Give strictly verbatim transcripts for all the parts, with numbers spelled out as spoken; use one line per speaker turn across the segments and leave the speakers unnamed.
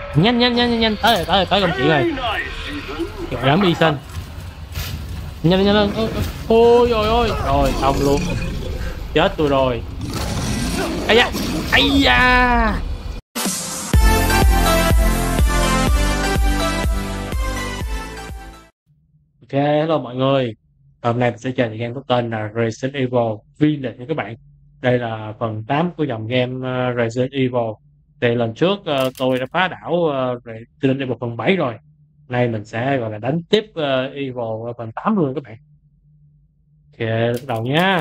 Nhanh nhanh nhanh nhanh tới rồi tới rồi tới công chuyện rồi. Rồi đám y sinh. Nhanh nhanh lên. Ôi ôi ôi rồi xong luôn. Chết tôi rồi. Ây da ây da. Ok, hello mọi người. Hôm nay mình sẽ chơi game có tên là Resident Evil Village nha các bạn. Đây là phần tám của dòng game uh, Resident Evil. Thì lần trước uh, tôi đã phá đảo uh, Resident Evil phần bảy rồi. Nay mình sẽ gọi là đánh tiếp uh, Evil phần tám luôn các bạn. Ok, bắt đầu nhá.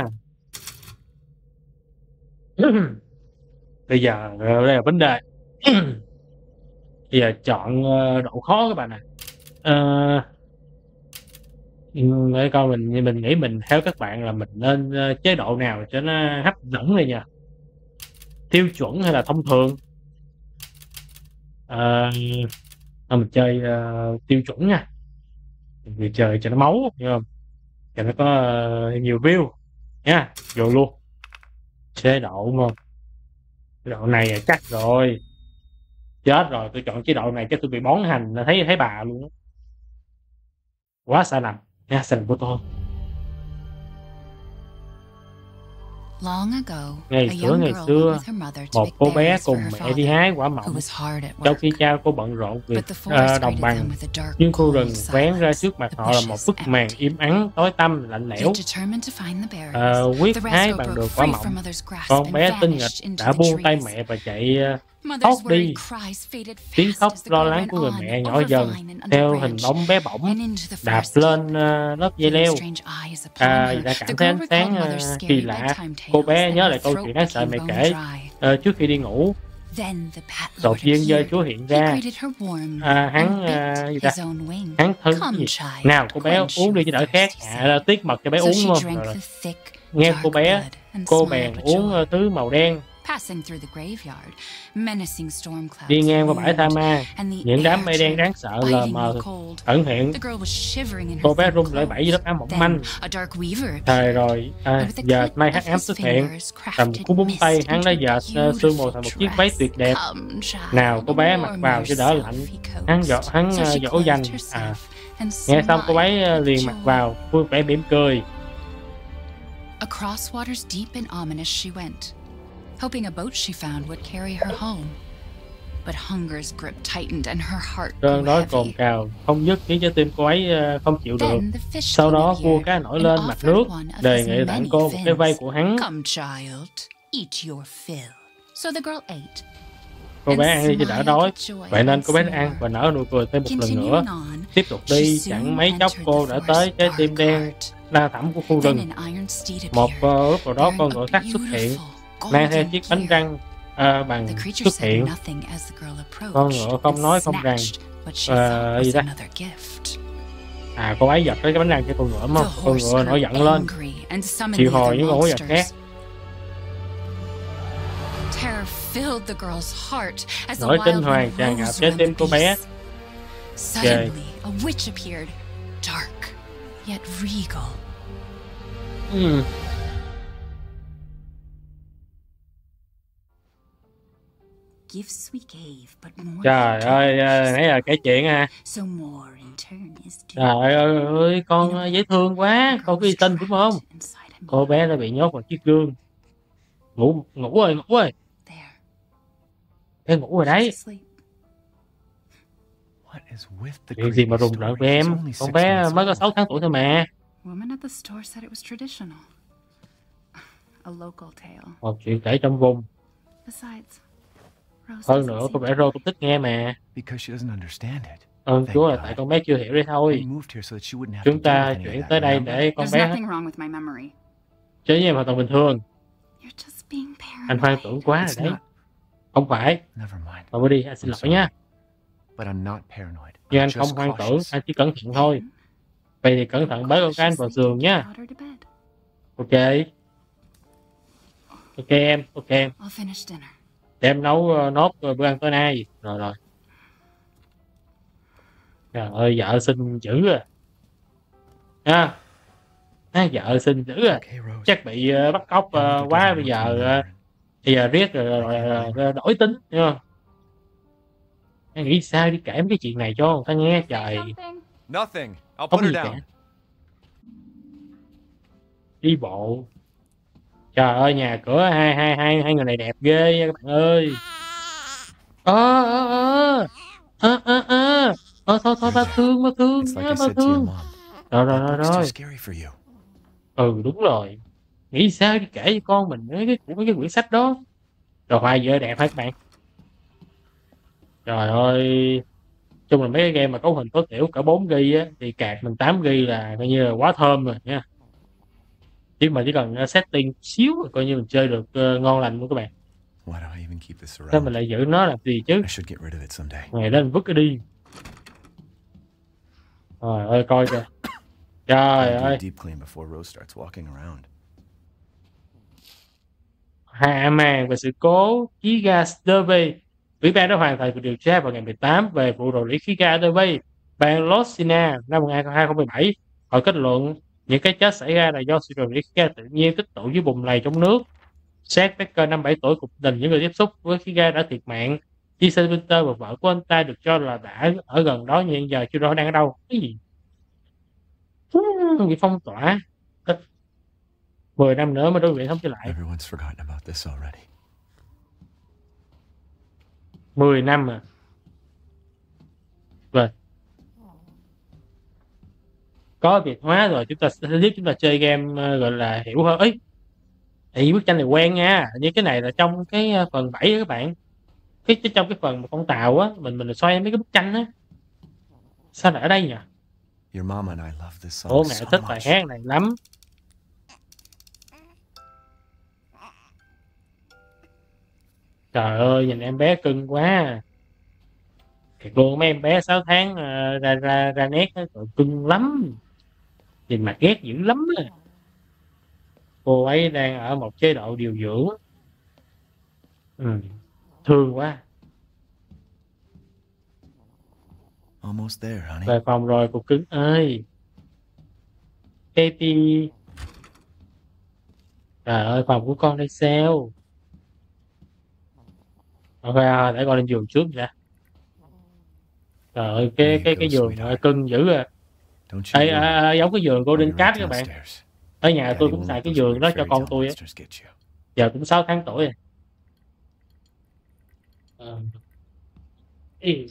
Bây giờ uh, đây là vấn đề. Bây giờ chọn uh, độ khó các bạn ạ. À. Uh, để coi mình mình nghĩ mình theo các bạn là mình nên uh, chế độ nào cho nó hấp dẫn này nha, tiêu chuẩn hay là thông thường? À, mình chơi uh, tiêu chuẩn nha, mình chơi cho nó máu hiểu không, cho nó có uh, nhiều view nha, vô luôn chế độ đúng không? Chế độ này là chắc rồi, chết rồi, tôi chọn chế độ này cái tôi bị bón hành thấy thấy bà luôn, quá sai lầm nha, sai lầm của tôi. Ngày xưa ngày xưa một cô bé cùng mẹ đi hái quả mọng, trong khi cha cô bận rộn việc uh, đồng bằng, nhưng khu rừng vén ra trước mặt họ là một bức màn im ắng tối tăm lạnh lẽo. Uh, quyết hái bằng được quả mọng, con bé tinh nghịch đã buông tay mẹ và chạy uh, thoát đi. Tiếng khóc lo lắng của người mẹ nhỏ dần theo hình bóng bé bỏng đạp lên uh, lớp dây leo. À, đã cảm thấy ánh sáng uh, kỳ lạ. Cô bé nhớ lại câu chuyện đáng sợ mẹ kể uh, trước khi đi ngủ. Đột nhiên giơ chúa hiện ra. À, hắn uh, gì hắn thứ gì? Nào cô bé uống đi chứ đỡ khác. À, tiết mật cho bé uống luôn. Rồi, rồi. Nghe cô bé, cô bèn uống uh, thứ màu đen. Đi ngang qua bãi tha ma, những đám mây đen đáng sợ lờ mờ ẩn hiện. Cô bé rung lẩy bẩy dưới lớp áo mỏng manh. Thời rồi, à, giờ nay hắc ám xuất hiện. Cầm cú búng tay, hắn đã dệt uh, sương mù thành một chiếc váy tuyệt đẹp. Nào cô bé mặc vào cho đỡ lạnh. Hắn dỗ hắn uh, dỗ dành. À, nghe xong cô bé uh, liền mặc vào, vui vẻ mỉm cười.
Across waters deep and ominous she went, hoping a boat she found would carry her home. But hunger's grip tightened and her heart grew
Cơn đói cồn
heavy.
cào không dứt khiến trái tim cô ấy không chịu được. Sau đó vua cá nổi lên mặt nước, đề nghị tặng cô một cái vây của hắn.
Come child, eat your fill. So the girl ate.
Cô bé ăn đi cho đỡ đói, vậy nên cô bé đã ăn và nở nụ cười thêm một lần nữa. Tiếp tục đi, chẳng mấy chốc cô đã tới trái tim đen đa thẳm của khu rừng. Một uh, lúc nào đó con ngựa sắt xuất hiện, mang theo chiếc bánh răng uh, bằng xuất hiện. Con ngựa không nói không rằng uh, gì đó. À, cô ấy giật cái bánh răng cho con ngựa không? Con ngựa nổi giận lên, chịu hồi những con quái vật khác. Nỗi kinh hoàng tràn ngập trái tim cô bé. Trời. Ừ. Trời ơi, nãy là kể chuyện à. Trời ơi, con dễ thương quá, con có y tinh đúng không? Cô bé đã bị nhốt vào chiếc gương. Ngủ, ngủ rồi, ngủ rồi. Em ngủ rồi đấy. Chuyện gì mà rùng rợn với em? Con bé mới có sáu tháng tuổi thôi mà. Một chuyện kể trong vùng. Hơn nữa, con bé Rose cũng thích nghe mà. Ơn Chúa là tại con bé chưa hiểu đấy thôi. Chúng ta chuyển tới đây để con bé... Chứ với em hoàn toàn bình thường. Anh hoang tưởng quá rồi đấy. Không phải. Thôi mới đi, anh xin lỗi nha. Nhưng anh không hoang tưởng, anh chỉ cẩn thận thôi. Vậy thì cẩn thận bế con cái anh vào giường nhé. Ok. Ok em, ok em. Để em nấu uh, nốt uh, bữa ăn tối nay. Rồi rồi. Trời ơi, vợ xinh dữ à. À, à vợ xinh dữ à. Chắc bị uh, bắt cóc uh, quá bây giờ uh, bây giờ riết rồi, rồi, rồi, rồi đổi tính, hiểu không? nghĩ sao đi kể mấy cái chuyện này cho người ta nghe trời.
Nothing. I'll
Không
put
gì
her
cả.
down.
Đi bộ. Trời ơi, nhà cửa hai hai hai hai người này đẹp ghê nha các bạn ơi. Ơ ơ ơ ơ ơ ơ thôi thôi ba thương ba thương
It's like
nhá
I
ba
said to your
thương.
mom.
Rồi rồi
That
rồi
book's too
rồi.
scary for you.
Ừ đúng rồi. Nghĩ sao đi kể với con mình mấy cái mấy cái quyển sách đó. Rồi hoài vợ đẹp hả các bạn? Trời ơi. Chung là mấy cái game mà cấu hình tối thiểu cỡ bốn gi á thì card mình tám gi là coi như là quá thơm rồi nha. Chứ mà chỉ cần uh, setting xíu rồi coi như mình chơi được uh, ngon lành luôn các bạn.
Why do I even keep this
Sao
around?
mình lại giữ nó làm gì chứ?
I should get rid of it someday.
Ngày lên vứt cái đi. Trời ơi coi kìa. Trời
I'll do a
ơi.
deep clean before Rose starts walking around.
Hạ màn về sự cố khí ga Derby. Ủy ban đã hoàn thành cuộc điều tra vào ngày mười tám về vụ rò rỉ khí ga Derby, bang Louisiana năm hai không một bảy. Họ kết luận những cái chết xảy ra là do sự rò rỉ khí ga tự nhiên tích tụ dưới bùn lầy trong nước. Seth Becker, năm mươi bảy tuổi, cuộc tình những người tiếp xúc với khí ga đã thiệt mạng. Jason Winter và vợ của anh ta được cho là đã ở gần đó nhưng hiện giờ chưa rõ đang ở đâu. Cái gì? Bị phong tỏa. mười năm nữa mới đối vị thống trở lại.
Everyone's forgotten about this already.
mười năm à. Rồi. Có Việt hóa rồi chúng ta sẽ giúp chúng ta chơi game uh, gọi là hiểu hơn. Ấy. Thì bức tranh này quen nha. Như cái này là trong cái uh, phần bảy đó các bạn. Cái, cái trong cái phần một con tàu á, mình mình xoay mấy cái bức tranh á. Sao lại ở đây nhỉ?
Your mom and I love this song
Bố mẹ
so
thích bài
much.
hát này lắm. Trời ơi, nhìn em bé cưng quá. Thiệt luôn, mấy em bé sáu tháng uh, ra ra ra nét đó, trời, cưng lắm. Nhìn mặt ghét dữ lắm á. Cô ấy đang ở một chế độ điều dưỡng. Ừ, thương quá.
Almost there, honey.
Về phòng rồi cục cưng ơi. Katie. Trời ơi, phòng của con đây sao? Ok, à, để con lên giường trước nha. Trời ơi, cái
Here you
cái
go,
cái giường
sweetheart.
cưng dữ à.
Don't you
Ê,
worry.
à, à, giống cái giường
I'll
Golden
be
Cat
right
các bạn.
downstairs.
Ở nhà tôi
Daddy
cũng
won't
xài
let
cái
those
giường
weird
đó cho
fairy
con
tale
tôi á.
monsters get you.
Giờ cũng sáu tháng tuổi rồi. Ờ. Ý.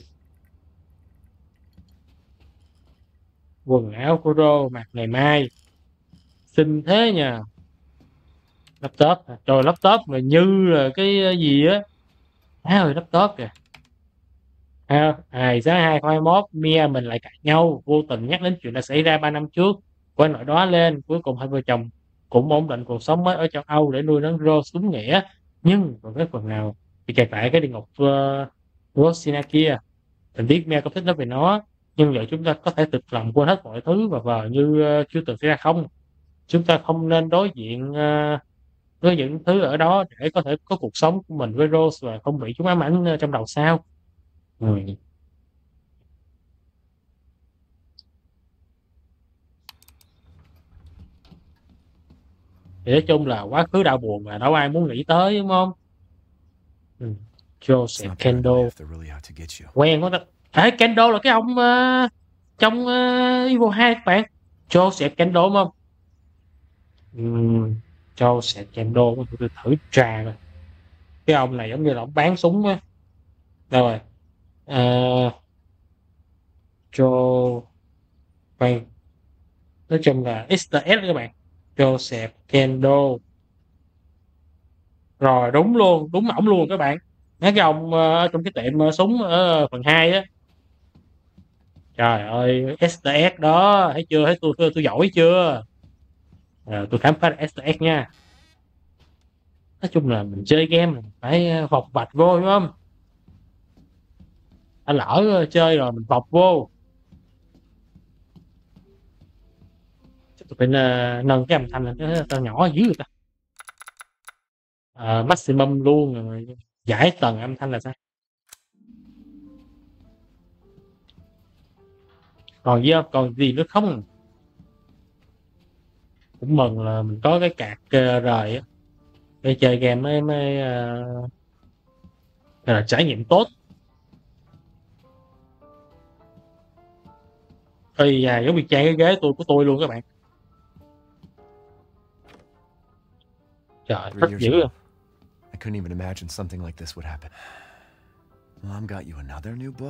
Quần áo của Rô mặc ngày mai. Xinh thế nha. Laptop hả? Trời, laptop mà như là cái gì á. Má ơi, laptop kìa. À, à, sáng hai không hai mốt, Mia mình lại cãi nhau, vô tình nhắc đến chuyện đã xảy ra ba năm trước. Quên nỗi đó lên, cuối cùng hai vợ chồng cũng ổn định cuộc sống mới ở châu Âu để nuôi nấng Rose đúng nghĩa. Nhưng còn cái phần nào thì kẹt lại cái địa ngục uh, Rosina kia. Mình biết Mia không thích nói về nó, nhưng liệu chúng ta có thể thực lòng quên hết mọi thứ và vờ như uh, chưa từng xảy ra không? Chúng ta không nên đối diện uh, với những thứ ở đó để có thể có cuộc sống của mình với Rose và không bị chúng ám ảnh uh, trong đầu sao? Ừ. Thì nói chung là quá khứ đau buồn mà đâu ai muốn nghĩ tới đúng không? Ừ.
It's
Joseph
not bad
Kendall
if they're really out to get you.
quen quá đó. Ê, Kendall là cái ông uh, trong uh, Evil hai các bạn. Joseph Kendall đúng không? Ừ. Joseph Kendall tôi thử trà rồi. Cái ông này giống như là ông bán súng á. Đâu rồi? Uh, Joe Vâng. Nói chung là Easter egg đó các bạn. Joseph Kendall. Rồi đúng luôn, đúng ổng luôn các bạn. Mấy cái ông uh, trong cái tiệm uh, súng ở phần hai á. Trời ơi, Easter egg đó, thấy chưa? Thấy tôi tôi, tôi giỏi chưa? À, tôi khám phá Easter egg nha. Nói chung là mình chơi game phải uh, vọc vạch vô đúng không? Đã lỡ uh, chơi rồi mình vọc vô. Chắc tôi phải uh, nâng cái âm thanh lên cho tao nhỏ dữ người ta. Uh, maximum luôn rồi. Giải tầng âm thanh là sao? Còn gì không? Còn gì nữa không? Cũng mừng là mình có cái card uh, rời á để chơi game mới mới uh, là trải nghiệm tốt. Ây da, giống bị chai cái ghế tôi của tôi luôn các bạn. Trời, rất dữ à.
I couldn't even imagine something like this would happen. Mom got you another new book?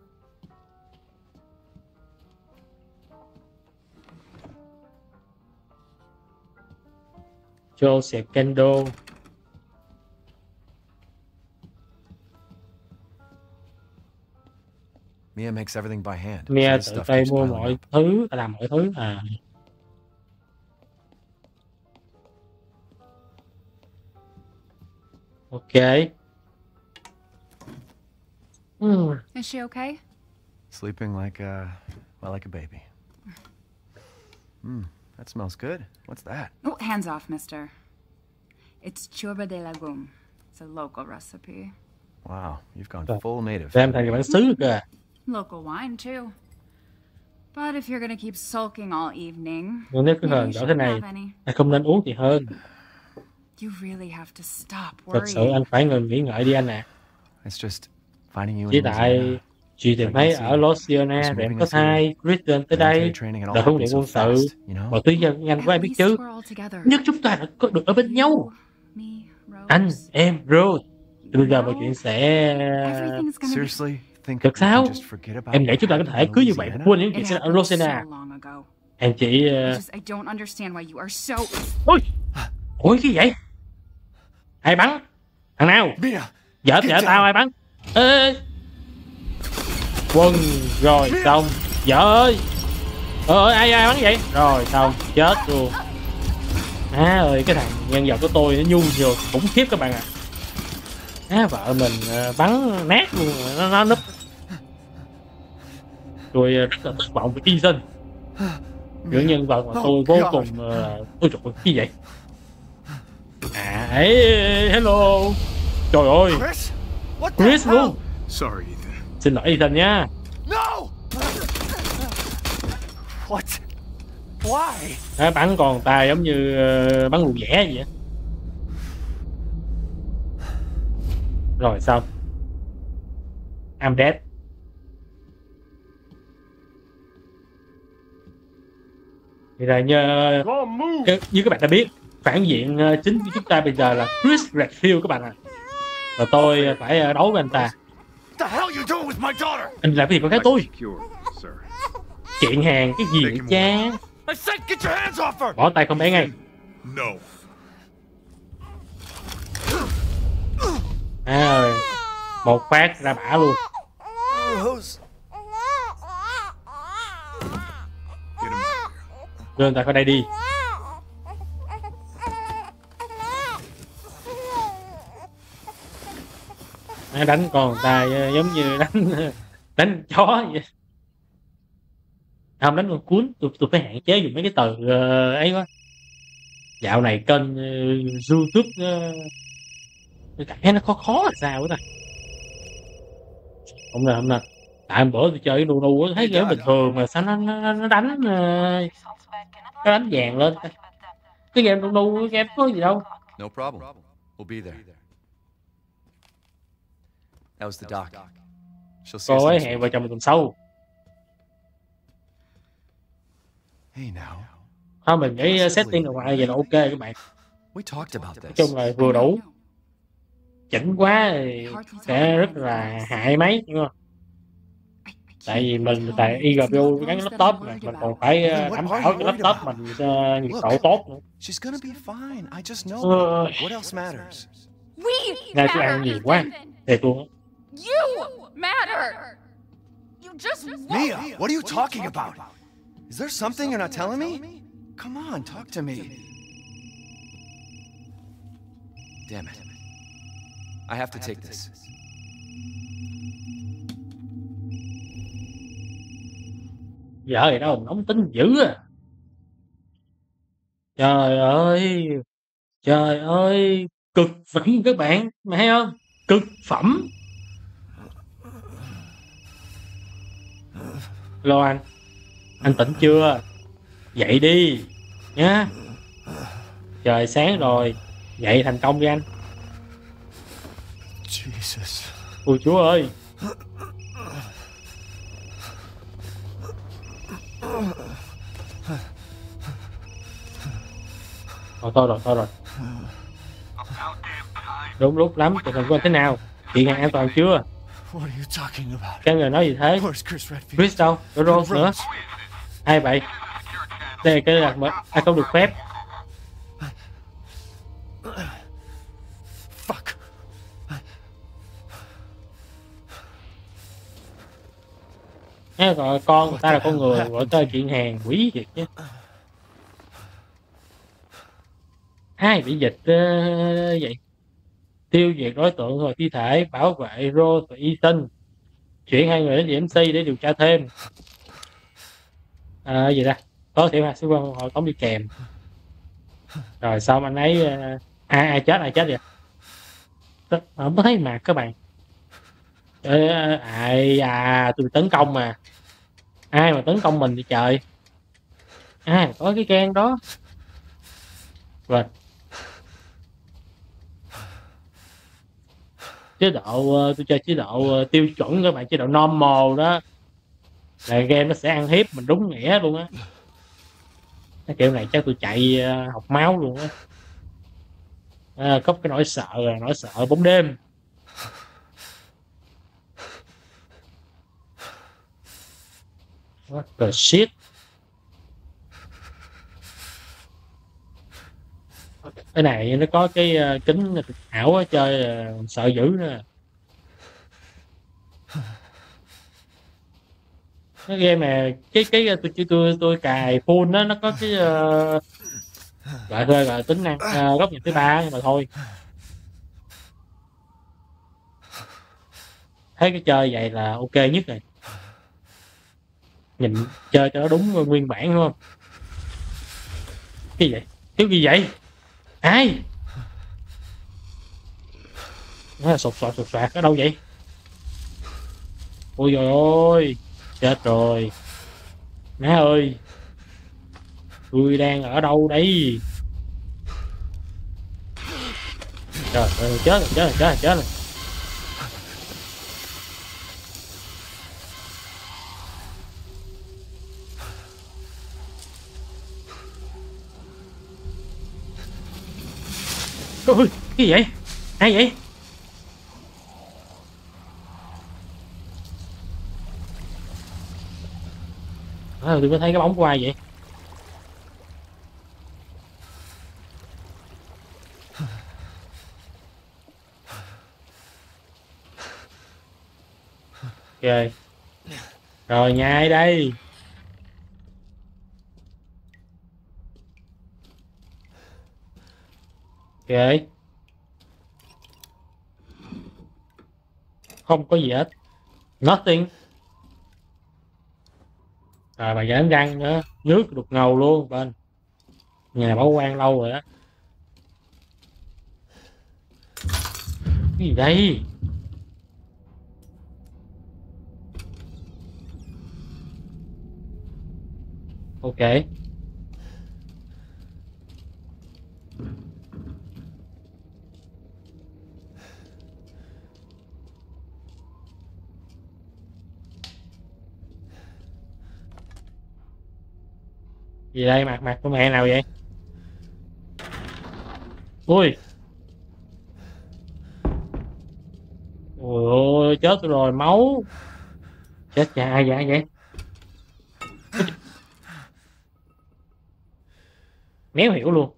Joseph Kendo.
Mia makes everything by hand.
Mia tự tay mua mọi thứ, làm mọi thứ à. Ok.
Mm. Is she okay?
Sleeping like a, well, like a baby. Hmm, that smells good. What's that?
Oh, hands off, mister. It's churba de legume. It's a local recipe.
Wow, you've gone full native.
Em thành bản xứ kìa.
Local wine too. But if you're gonna keep sulking all evening,
nhưng nếu cứ hờn đỡ thế này, anh không nên uống thì hơn.
You really have to stop
Thật sự anh phải ngừng nghĩ ngợi đi anh ạ. À. Chỉ tại chị tìm thấy ở Louisiana để em có thai, Kristen tới đây, đợt huấn luyện quân sự, mọi thứ dân anh của em biết chứ. Nhưng chúng ta đã có được ở bên nhau. Anh, em, Rose. Từ bây giờ mọi chuyện sẽ... Thật sao? Em nghĩ chúng ta có thể cứ như vậy và quên những chuyện sẽ ở Louisiana. Em chỉ... Uh... Ôi! Ôi cái vậy? Ai bắn? Thằng nào? Vợ vợ tao ai bắn? Ê! Quân rồi xong. Vợ ơi! Ờ ai ai bắn vậy? Rồi xong chết luôn. Á ơi cái thằng nhân vật của tôi nó nhu nhiều khủng khiếp các bạn ạ. À. Á vợ mình bắn nát luôn nó nó núp. Tôi rất là thất vọng với Ethan. Những nhân vật mà tôi vô cùng uh, ôi trời cái gì vậy? À ấy hello. Trời ơi. Chris luôn. Xin lỗi Ethan nha. À, bắn còn tay giống như uh, bắn lùi vẽ vậy. Rồi xong. I'm dead. Thì là như, như các bạn đã biết, phản diện chính của chúng ta bây giờ là Chris Redfield các bạn ạ. À. Và tôi phải đấu với anh ta. Anh làm cái gì con gái tôi? Chuyện hàng cái gì vậy cha? Bỏ tay con bé ngay. À rồi. Một phát ra bả luôn. Đưa người ta khỏi đây đi. À, đánh con người ta giống như đánh đánh chó vậy. Không đánh con cuốn, tôi tôi phải hạn chế dùng mấy cái từ uh, ấy quá. Dạo này kênh uh, YouTube uh, tôi cảm thấy nó khó khó là sao đó. Không nè không nè. Tại bữa tôi chơi cái nu nu thấy kiểu bình thường mà sao nó nó, nó đánh uh, nó đánh vàng lên. Cái game nu nu cái game có gì đâu.
No problem. We'll be there. That was the doc.
Cô ấy hẹn vợ chồng mình tuần sau.
Hey now.
Thôi mình nghĩ setting ở ngoài vậy là ok các bạn. Nói chung là vừa đủ. Chỉnh quá thì sẽ rất là hại máy đúng không? Tại vì mình tại i giê pê u gắn laptop mà mình còn phải đảm bảo cái laptop mình uh, nhiệt độ tốt nữa. Uh, Ngay tôi ăn nhiều quá. Thiệt luôn.
You matter. You just won't.
Mia, what are you talking about? Is there something you're not telling me? Come on, talk to me. Damn it. I have to take this.
Vợ thì đâu nóng tính dữ à. Trời ơi. Trời ơi. Cực phẩm các bạn. Mày thấy không? Cực phẩm. Hello anh. Anh tỉnh chưa? Dậy đi nhá. Trời sáng rồi. Dậy thành công đi anh.
Jesus.
Ôi Chúa ơi. Thôi thôi rồi, thôi rồi. Đúng lúc lắm, tình hình của anh thế nào? Chuyện hàng an toàn chưa? Cái người nói gì thế? Chris đâu? Rồi Rose nữa? Ai vậy? Đây là cái đặt mà anh không được phép. Nghe gọi con người ta là con người, gọi tới chuyện hàng quỷ thiệt chứ. Ai bị dịch uh, vậy? Tiêu diệt đối tượng rồi thi thể, bảo vệ Rose và Ethan, chuyển hai người đến giê em xê để điều tra thêm. À, gì ta? Có thể là sư quan họ tống đi kèm. Rồi xong anh ấy uh, ai ai chết ai chết vậy? Không có thấy mặt các bạn. Ê, ai à tôi tấn công mà. Ai mà tấn công mình thì trời. Ai mà có cái gan đó. Rồi. Chế độ tôi chơi chế độ tiêu chuẩn các bạn, chế độ normal đó là game nó sẽ ăn hiếp mình đúng nghĩa luôn á. Cái kiểu này chắc tôi chạy học máu luôn á. À, có cái nỗi sợ rồi, nỗi sợ bóng đêm. What the shit. Cái này nó có cái uh, kính ảo á, chơi uh, sợ dữ nữa. Cái game này cái cái tôi tôi tôi, tôi cài full đó, nó có cái uh, gọi thôi gọi tính năng uh, góc nhìn thứ ba nhưng mà thôi. Thấy cái chơi vậy là ok nhất rồi. Nhìn chơi cho nó đúng nguyên bản đúng không? Cái gì vậy? Cái gì vậy? Ai? Nó là sột soạt sột soạt ở đâu vậy? Ôi dồi ôi, chết rồi. Má ơi, tôi đang ở đâu đây? Trời ơi, chết rồi, chết rồi, chết rồi, chết rồi. Ôi, cái gì vậy? Ai vậy? À, tôi mới thấy cái bóng của ai vậy? Ok. Rồi nhai đây. Ok. Không có gì hết. Nothing. Rồi bà đánh răng nữa. Nước đục ngầu luôn bên. Nhà bảo quan lâu rồi đó. Cái gì đây? Ok. Gì đây? Mặt mặt của mẹ nào vậy? Ui. Ôi chết rồi, máu. Chết cha ai vậy vậy? Méo hiểu luôn.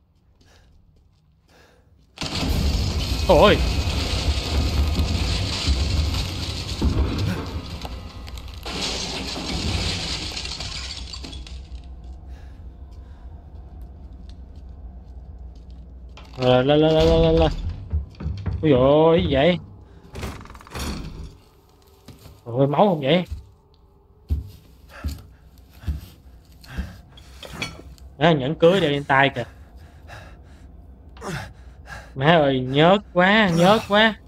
Ôi. Lên lên lên lên lên lên. Ôi dồi ôi, cái gì vậy? Ôi máu không vậy? Đó, nhẫn cưới đeo lên tay kìa. Má ơi, nhớt quá, nhớt quá.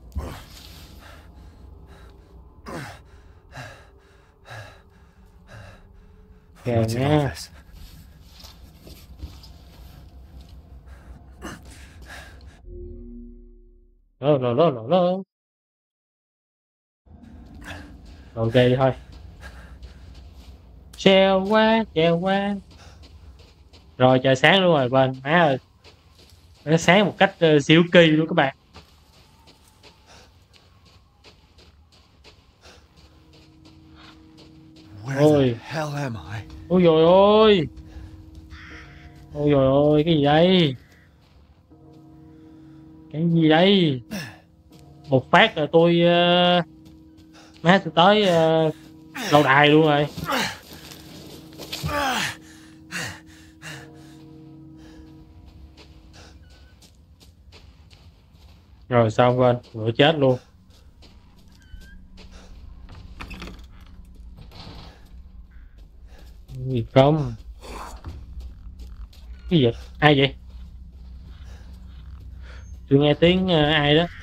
Kìa nha. Lô lô lô lô lô. Ok đi thôi. Treo quá, treo quá. Rồi trời sáng luôn rồi bên, má ơi. Nó sáng một cách uh, siêu kỳ luôn các bạn. Ôi, ôi dồi ôi, ôi dồi ôi, cái gì đây? Cái gì đây? Một phát là tôi uh, má tôi tới uh, lâu đài luôn rồi. Rồi xong quên, vừa chết luôn. Gì không? Cái gì vậy? Ai vậy? Tôi nghe tiếng uh, ai đó.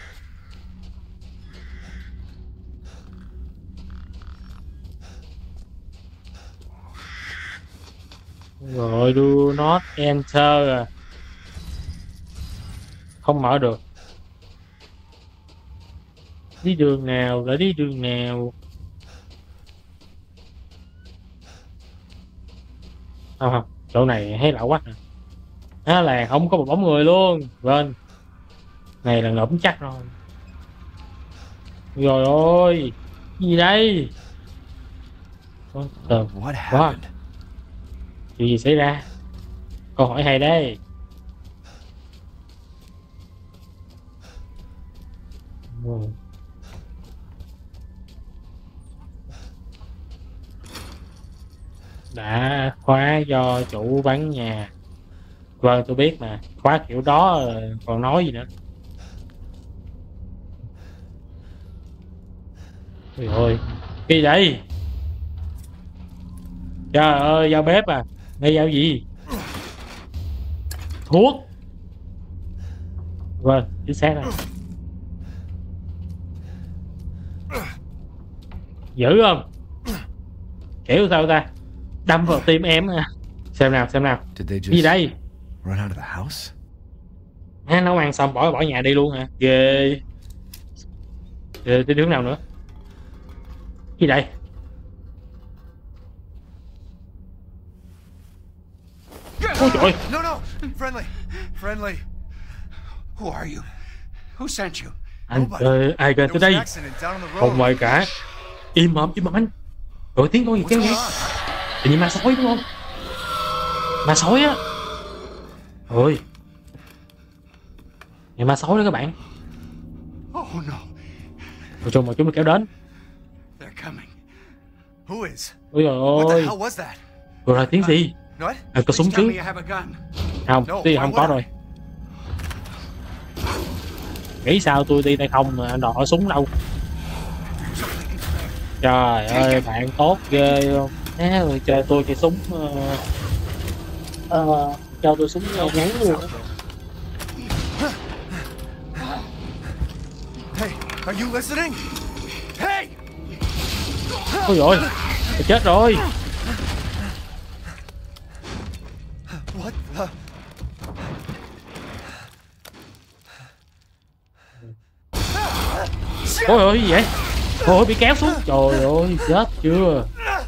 Rồi do not enter à. Không mở được. Đi đường nào? Lại đi đường nào? Không không, chỗ này thấy lạ quá. Á là không có một bóng người luôn. Vâng. Này là ngẫm chắc rồi. Rồi ôi, cái gì đây? Ờ, wow. Chuyện gì xảy ra? Câu hỏi hay đây. Đã khóa do chủ vắng nhà. Vâng tôi biết mà, khóa kiểu đó còn nói gì nữa. Ôi ôi, cái gì đây? Trời ơi, dao bếp à? Đây dao gì? Thuốc. Vâng, chính xác rồi. Dữ không? Kiểu sao ta? Đâm vào tim em à. Xem nào, xem nào. Cái gì đây? À, nấu ăn xong bỏ bỏ nhà đi luôn hả? Ghê. Ghê tới hướng nào nữa? Cái gì đây? Ôi trời.
No, no, friendly, friendly. Who are you? Who sent you?
Anh ơi, ai gần tới đây? Không mời cả. Im mồm, im mồm anh. Rồi tiếng con gì kêu vậy? Tự nhiên ma sói đúng không? Ma sói á. Ôi. Này ma sói đó các bạn. Rồi chung mà chúng mình kéo đến. Ôi trời ơi. Rồi là tiếng gì? À, có súng chứ? Không, tí không có rồi. Nghĩ sao tôi đi tay không mà anh đòi súng đâu. Trời ơi, bạn tốt ghê không? À, rồi cho tôi cái súng uh, uh, cho tôi súng uh, ngắn luôn. Ôi dồi, tôi chết rồi. Ôi ơi, gì vậy? Ôi bị kéo xuống. Trời ơi, chết chưa?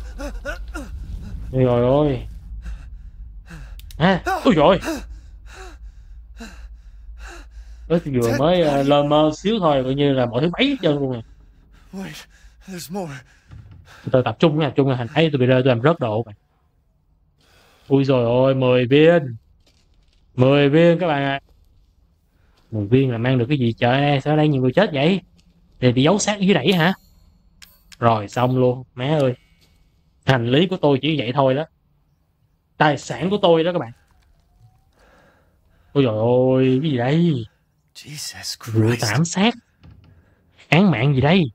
Ôi trời ơi. À, ôi trời. Ơ thì vừa mới uh, lơ mơ xíu thôi, coi như là mọi thứ mấy hết trơn luôn nè. Tôi tập trung nha, tập trung là hành thấy tôi bị rơi, tôi làm rớt độ bạn. Ui rồi ôi, mười viên. mười viên các bạn ạ. À. mười viên là mang được cái gì trời, sao đây nhiều người chết vậy? Thì bị giấu xác dưới đẩy hả? Rồi xong luôn, má ơi. Hành lý của tôi chỉ vậy thôi đó. Tài sản của tôi đó các bạn. Ôi trời ơi, cái gì đây? Vụ thảm sát. Án mạng gì đây?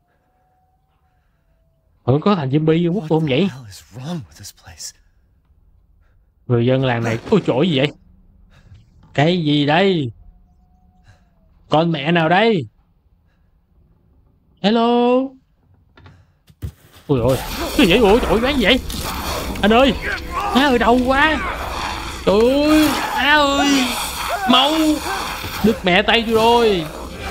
Không có thành zombie quốc tôn vậy? Người dân làng này, ôi trời gì vậy? Cái gì đây? Con mẹ nào đây? Hello. Ôi ôi, cái gì vậy? Ôi trời ơi, gì vậy? Anh ơi, má ơi đau quá. Trời ơi, má ơi. Mau. Đứt mẹ tay tôi rồi.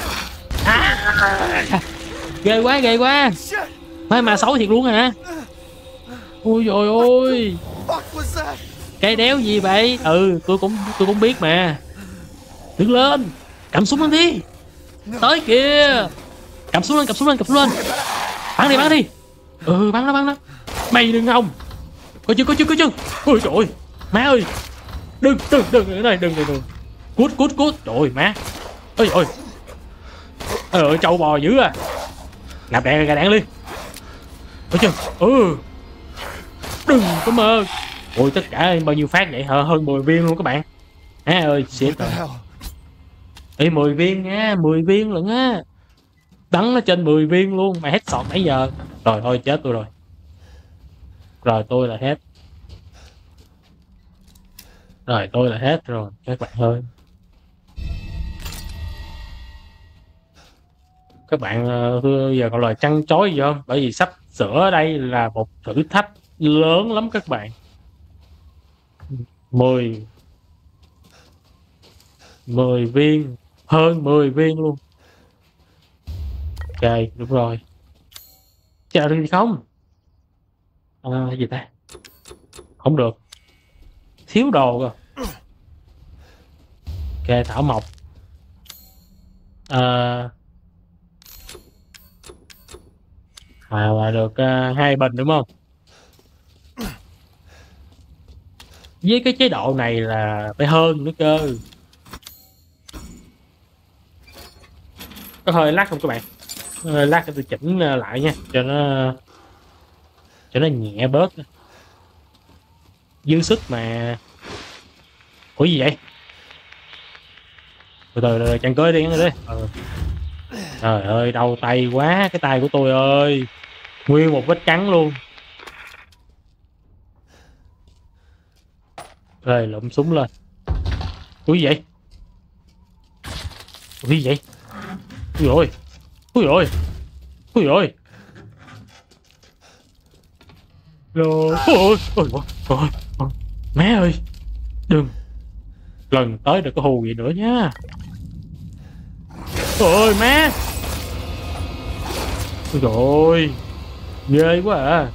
À, ghê quá, ghê quá. Má mà xấu thiệt luôn hả? Ôi trời ơi. Cái đéo gì vậy? Ừ, tôi cũng tôi cũng biết mà. Đứng lên, cầm súng lên đi. Tới kìa. Cầm súng lên, cầm súng lên, cầm súng lên. Bắn đi, bắn đi. Ừ, bắn nó, bắn nó. Mày đừng hòng. Coi chưa, coi chưa, coi chưa. Ôi trời ơi, má ơi. Đừng, đừng, đừng, đừng, đừng, đừng, đừng. Cút, cút, cút. Trời ơi, má. Ôi ôi. Ôi ơi, trâu bò dữ à. Nạp đạn, gà đạn đi. Coi chưa. Ừ. Đừng có mơ. Ôi, tất cả bao nhiêu phát vậy hả? Hơn mười viên luôn các bạn. Má ơi, shit rồi. Ê, mười viên nha, mười viên lận á. Bắn nó trên mười viên luôn. Mày hết sọt nãy giờ. Rồi thôi, chết tôi rồi. Rồi tôi là hết. Rồi tôi là hết rồi các bạn ơi. Các bạn uh, giờ còn lời trăn trối gì không? Bởi vì sắp sửa đây là một thử thách lớn lắm các bạn. mười mười viên, hơn mười viên luôn. Ok, đúng rồi. Chờ được gì không? À, gì ta? Không được. Thiếu đồ rồi. Ok, thảo mộc. À, à là được uh, hai bình đúng không? Với cái chế độ này là phải hơn nữa cơ. Có hơi lắc không các bạn? Hơi lắc tôi chỉnh lại nha, cho nó cho nó nhẹ bớt. Dư sức mà. Ủa gì vậy? Từ từ từ chăn cưới đi đi. Ừ. Trời ơi, đau tay quá, cái tay của tôi ơi. Nguyên một vết trắng luôn. Rồi lụm súng lên. Ui gì vậy? Ui gì vậy? Ui rồi. Ui rồi. Ui rồi. Rồi. Ôi ôi ôi ôi. Má ơi. Đừng. Lần tới đừng có hù gì nữa nha. Ôi má. Ôi trời ơi. Ghê quá à.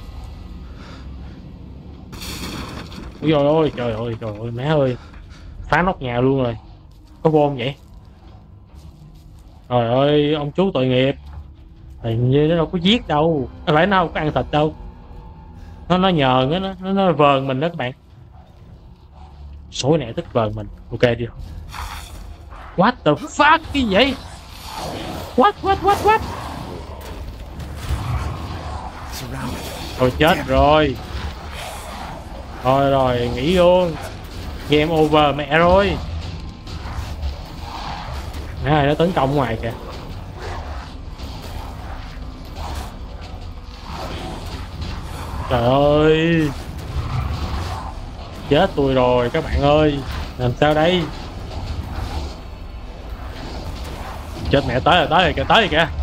Ôi trời ơi, trời ơi, trời ơi, má ơi. Phá nóc nhà luôn rồi. Có vô không vậy? Trời ơi, ông chú tội nghiệp. Hình như nó đâu có giết đâu. Nó phải nó không có ăn thịt đâu. Nó nó nhờn á, nó, nó, nó vờn mình đó các bạn. Số này thích vờn mình. Ok đi. What the fuck cái gì vậy? What, what, what, what? Thôi chết rồi. Thôi rồi, nghỉ luôn. Game over mẹ rồi. À, nó tấn công ngoài kìa. Trời ơi. Chết tôi rồi các bạn ơi. Làm sao đây? Chết mẹ, tới rồi, tới rồi kìa, tới rồi kìa.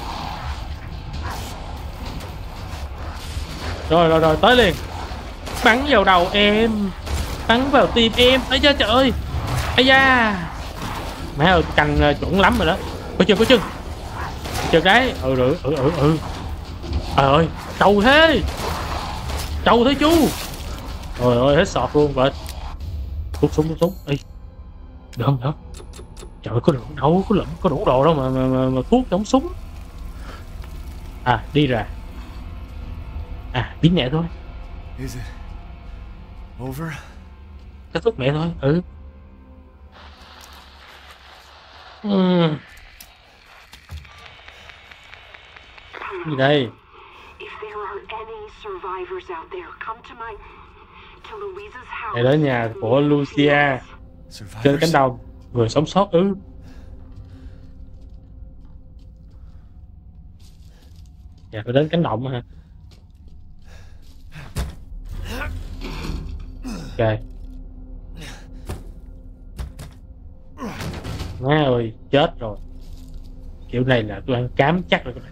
Rồi rồi rồi, tới liền. Bắn vào đầu em. Bắn vào tim em. Ây da trời ơi. Ây da. Má ơi, canh chuẩn lắm rồi đó. Có chân, có chân. Chân đấy. Ừ, ừ, ừ, ừ, ừ. Trời ơi, trâu thế. Trâu thế chú. Trời ơi, hết sọt luôn vậy. Rút súng, rút súng. Ê. Được không, được không? Trời ơi, có đủ đâu, có lụm, có đủ đồ đâu mà, mà, mà, mà thuốc chống súng. À, đi ra. À, biến mẹ thôi.
Is it over?
Kết thúc mẹ thôi, ừ. Uhm. Gì đây? Đây đó nhà của Lucia. Trên cánh đồng. Người sống sót ư? Dạ, phải đến cánh đồng hả? Ok. Má ơi, chết rồi. Kiểu này là tôi ăn cám chắc rồi các bạn.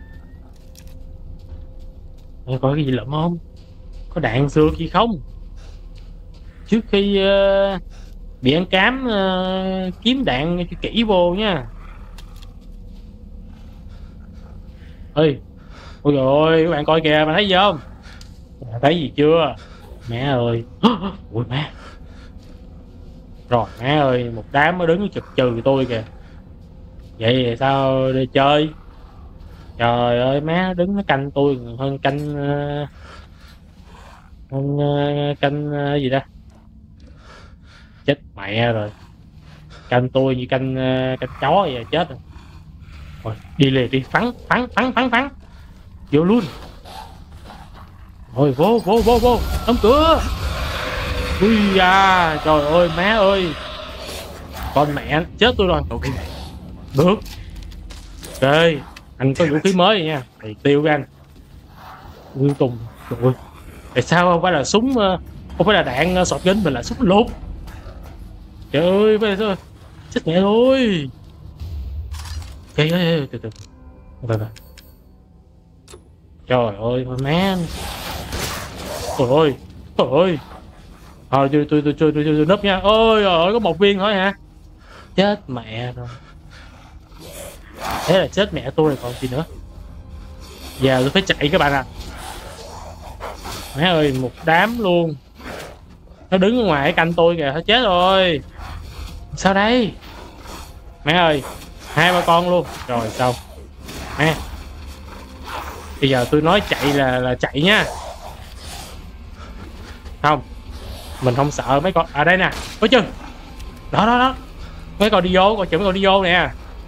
Đây, có cái gì lụm không? Có đạn xược gì không? Trước khi uh, bị ăn cám, uh, kiếm đạn cho kỹ vô nha. Ơi, ôi trời ơi, các bạn coi kìa, bạn thấy gì không? Bạn thấy gì chưa? Mẹ ơi. Ui má. Rồi má ơi, một đám mới đứng chực trừ tôi kìa. Vậy thì sao đi chơi? Trời ơi má, đứng nó canh tôi hơn canh uh, hơn uh, canh uh, gì đó. Chết mẹ rồi. Canh tôi như canh uh, canh chó vậy, chết rồi. Rồi đi liền đi, phắn phắn phắn phắn phắn vô luôn. Rồi vô vô vô vô đóng cửa. Ui da, trời ơi má ơi, con mẹ chết tôi rồi.
Ok.
Được. Ok, anh có vũ khí mới rồi nha, thầy tiêu với anh. Cuối cùng, trời ơi, tại sao không phải là súng, không phải là đạn sọt gính, mình là súng lục. Trời ơi, bây giờ chết mẹ thôi. Trời ơi, từ từ từ từ. Trời ơi má. Trời ơi, trời ơi. Thôi tôi tôi tôi tôi tôi nấp nha. Ôi trời ơi, có một viên thôi hả? Chết mẹ rồi. Thế là chết mẹ tôi rồi còn gì nữa. Giờ tôi phải chạy các bạn à. Má ơi, một đám luôn. Nó đứng ở ngoài canh tôi kìa, nó chết rồi. Sao đây? Má ơi, hai ba con luôn. Rồi xong. Má. Bây giờ tôi nói chạy là là chạy nha. Không, mình không sợ mấy con. À đây nè, có chừng. Đó đó đó. Mấy con đi vô, coi chừng mấy con đi vô nè.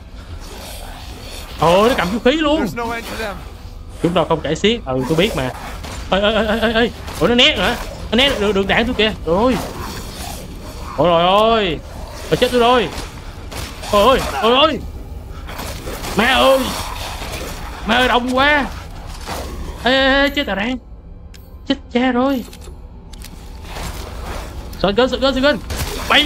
Ôi, nó cầm vũ khí luôn. Chúng ta không cải xiết. Ừ, tôi biết mà. Ê ê ê ê ê. Ủa nó né hả? Nó né được được đạn tôi kìa. Rồi. Ôi trời ơi. Ôi chết tôi rồi. Ôi ơi, ôi ơi. Má ơi. Má ơi đông quá. Ê ê ê, chết tà rang. Chết cha rồi. Sợi gân, sợi gân, sợi gân. Bay.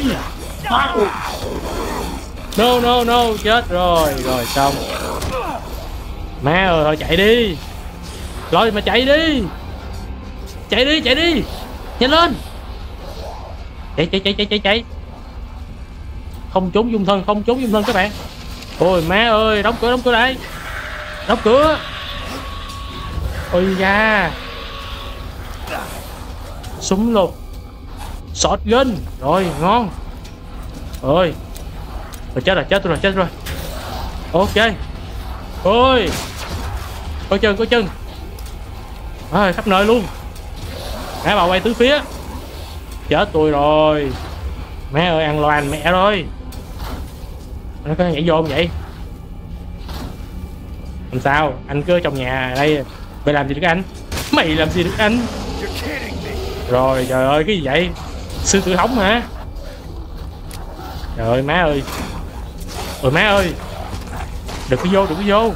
No no no, chết rồi. Rồi xong. Má ơi, thôi chạy đi. Rồi mà chạy đi. Chạy đi, chạy đi. Nhanh lên. Chạy chạy chạy chạy chạy chạy. Không trốn dung thân, không trốn dung thân các bạn. Ôi má ơi, đóng cửa, đóng cửa lại. Đóng cửa. Ôi da. Súng lục. Shotgun. Rồi, ngon. Ôi. Rồi chết rồi, chết tôi rồi, chết rồi. Ok. Ôi. Coi chừng, coi chừng. À, khắp nơi luôn. Má bảo quay tứ phía. Chết tôi rồi. Má ơi, ăn loàn mẹ rồi. Nó có nhảy vô không vậy? Làm sao? Anh cứ ở trong nhà đây. Mày làm gì được anh? Mày làm gì được anh? Rồi trời ơi, cái gì vậy? Sư tử hống hả? Trời ơi má ơi. Ôi má ơi. Đừng có vô, đừng có vô.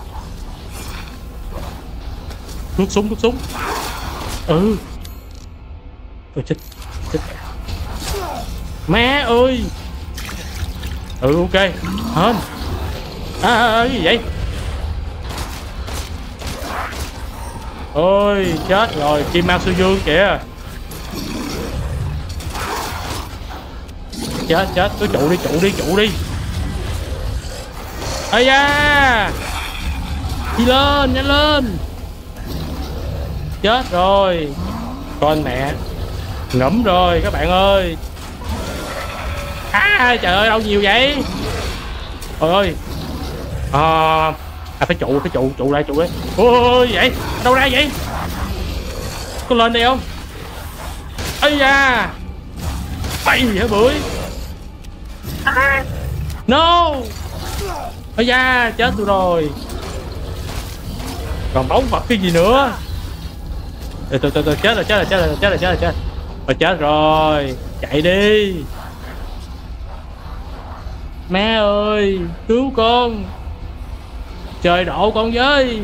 Rút súng, rút súng. Ừ. Ôi chết. Chết. Má ơi. Ừ ok. Hên. À, à, à, cái gì vậy? Ôi chết rồi, Kim Mao Sư Dương kìa. Chết chết, cứ trụ đi, trụ đi, trụ đi. Ây da. Đi lên, nhanh lên. Chết rồi. Con mẹ. Ngẫm rồi các bạn ơi. À trời ơi, đâu nhiều vậy? Trời ơi. À, à phải trụ, phải trụ, trụ lại, trụ đấy. Ôi vậy, đâu ra vậy? Có lên đây không? Ây da. Bay hả bưởi? À. No. Ây da, chết tôi rồi. Còn bóng vật cái gì nữa? Từ từ từ từ, chết rồi, chết rồi, chết rồi, chết rồi, chết rồi, chết rồi, chết rồi. Chạy đi. Má ơi, cứu con. Trời độ con với.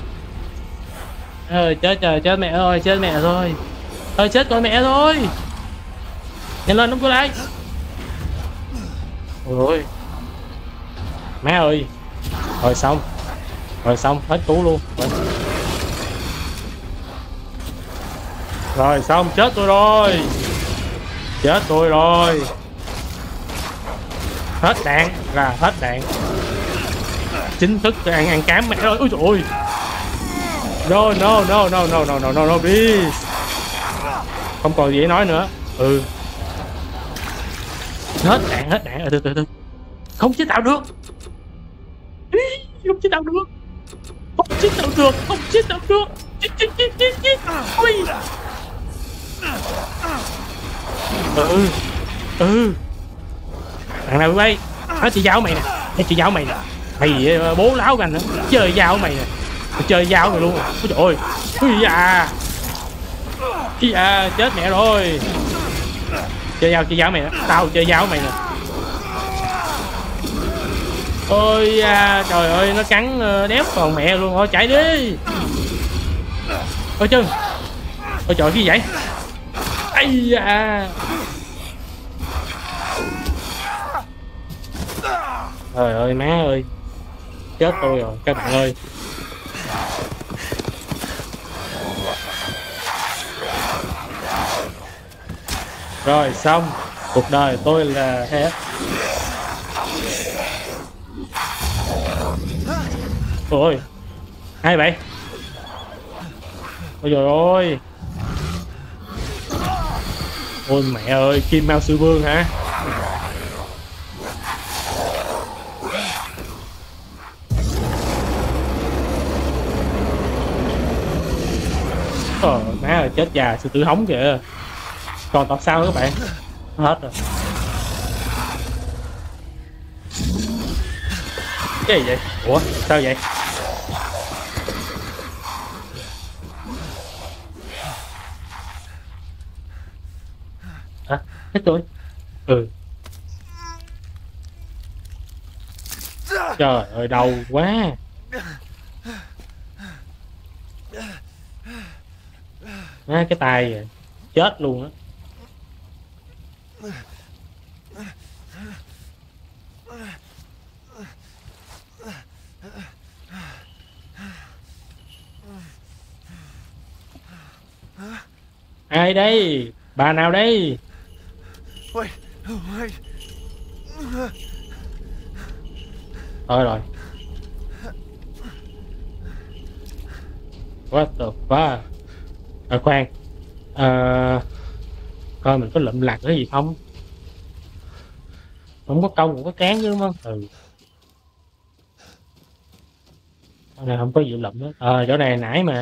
Ơi chết trời, chết mẹ ơi, chết mẹ thôi. Ơi chết con mẹ thôi. Nhanh lên đóng cửa lại. Ôi. Má ơi. Rồi xong. Rồi xong, hết cứu luôn. Rồi, rồi xong, chết tôi rồi. Chết tôi rồi. Hết đạn, là hết đạn. Chính thức ăn ăn cám mẹ ơi. Ôi trời ơi. No no no no no no no no no please. Không còn gì để nói nữa. Ừ. Hết đạn, hết đạn. Từ từ từ. Không chế tạo được. Không chế tạo được. Không chế tạo được. Không chế tạo được. Chết chết chết chết chết. Ui. Ừ. Ừ. Thằng nào bay? Nó chị giáo mày nè. Nó chị giáo mày nè. Mày bố láo anh nữa. Chơi dao mày nè. Chơi dao mày luôn. Ôi trời ơi. Ui da. Ui da, chết mẹ rồi. Chơi dao, chơi dao mày nè. Tao chơi dao mày nè. Ôi da, trời ơi, nó cắn đéo còn mẹ luôn. Thôi chạy đi. Ôi chân. Ôi trời, cái gì vậy? Ây da. Trời ơi má ơi. Chết tôi rồi các bạn ơi. Rồi xong. Cuộc đời tôi là hết. Ôi. Ai vậy? Ôi trời ơi. Ôi mẹ ơi, Kim Mao Sư Vương hả? Ờ, má ơi, chết già, sư tử hống kìa. Còn tập sau các bạn. Hết rồi. Cái gì vậy? Ủa, sao vậy? Hả? Hết tôi. Ừ. Trời ơi, đau quá. Má cái tay vậy. Chết luôn á. Ai đây? Bà nào đây?
Wait, wait.
Thôi rồi. What the fuck? À khoan. À, coi mình có lụm lặt cái gì không? Không có công, không có cán chứ đúng không? Ừ. Chỗ này không có gì lụm đó. Ờ, à, chỗ này nãy mà.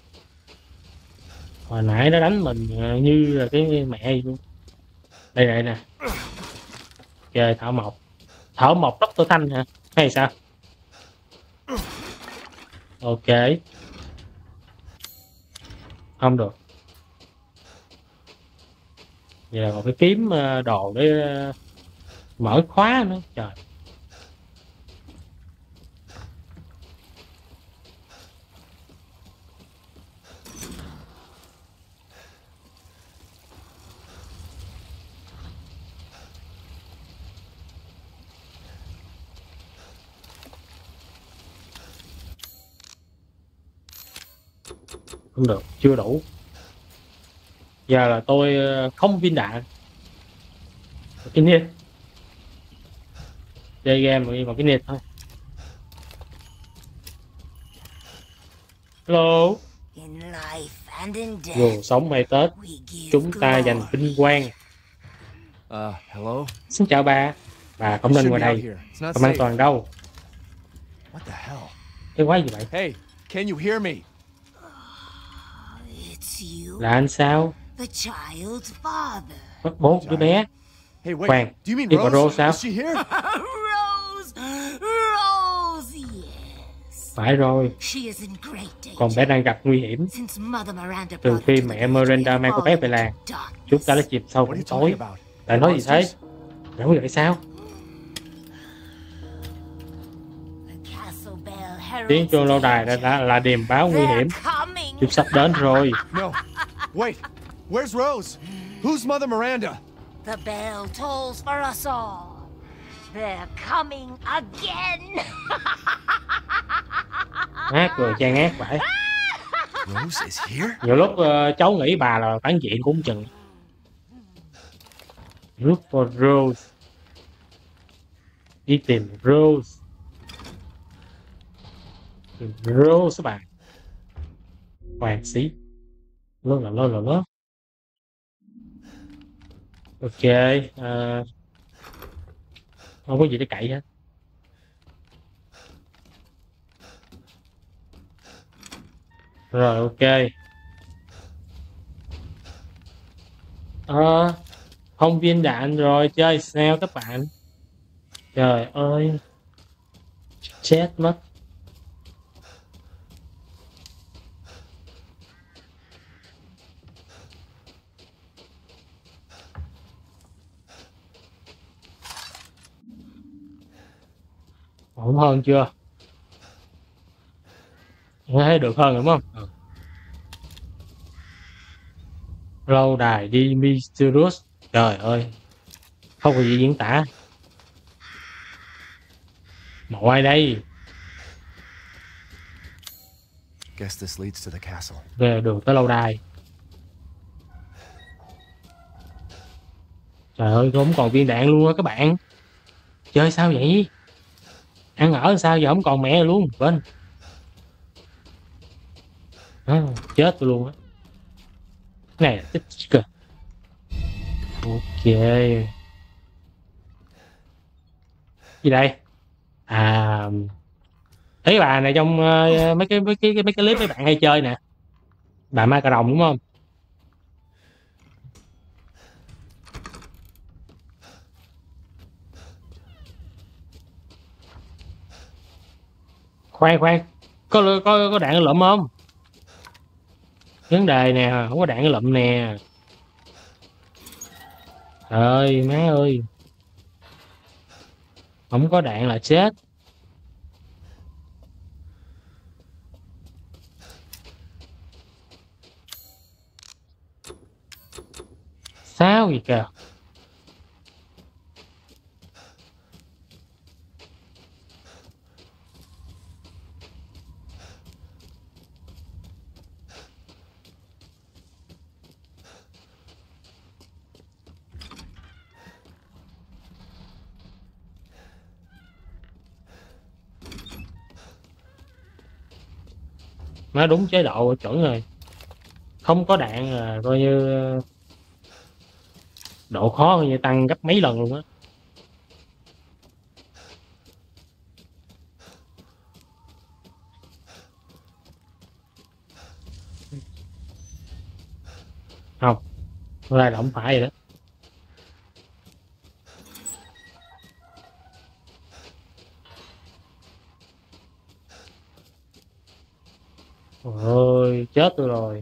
Hồi nãy nó đánh mình như là cái mẹ gì luôn. Đây này nè. Trời, thảo mộc. Thảo mộc Doctor Thanh hả? Hay sao? Ok. Không được. Vậy là còn phải kiếm đồ để mở khóa nữa. Trời. Không được, chưa đủ. Giờ là tôi không viên đạn. Cái nít. Chơi game mà còn cái nít thôi. Hello. Dù sống hay Tết, chúng ta dành vinh quang.
Uh, hello.
Xin chào bà. Bà không nên ngoài đây. Không an toàn đâu.
What the hell?
Cái quái gì vậy?
Hey, can you hear me?
Là anh sao? Mất bố đứa bé.
Hey, wait.
Khoan,
Do you mean
đi vào
Rose?
Rose sao?
Is she here?
Rose, Rose, yes.
Phải rồi. Còn bé đang gặp nguy hiểm. Từ khi mẹ Miranda mang cô bé về làng, chúng ta đã chìm sâu bóng tối. Lại nói gì thế? Nói vậy sao? Tiếng chuông lâu đài đã, đã là điềm báo nguy hiểm. Chúng sắp đến rồi.
No. Wait. Where's Rose? Who's Mother Miranda?
The bell tolls for us all. They're coming again.
Hát rồi Trang ác vậy.
Rose is here?
Nhiều lúc uh, cháu nghĩ bà là phản diện cũng chừng. Look for Rose. Đi tìm Rose. Tìm Rose các bạn. Hoàng sĩ. Lơ là lơ là lơ. Ok. Uh, Không có gì để cậy hết. Rồi ok. Ờ, không viên đạn rồi, chơi sao các bạn. Trời ơi, chết mất. Ổn hơn chưa? Thấy được hơn đúng không? Ừ. Lâu đài đi Mysterious. Trời ơi, không có gì diễn tả. Mộ ai đây?
Guess this leads to the castle.
Về đường tới lâu đài. Trời ơi, không còn viên đạn luôn á các bạn. Chơi sao vậy? Ăn ở sao giờ không còn mẹ luôn. Bên à, chết tôi luôn á. Cái này tích kìa. Ok. Gì đây? À, thấy bà này trong uh, mấy cái mấy cái mấy cái clip mấy bạn hay chơi nè. Bà ma cà rồng đúng không? Khoan khoan, có có có đạn lụm không? Vấn đề nè, không có đạn lụm nè. Trời má ơi, không có đạn là chết. Sao vậy kìa? Nó đúng chế độ chuẩn rồi. Không có đạn là coi như độ khó coi như tăng gấp mấy lần luôn á. Không, đây là không phải rồi đó. Ôi chết tôi rồi.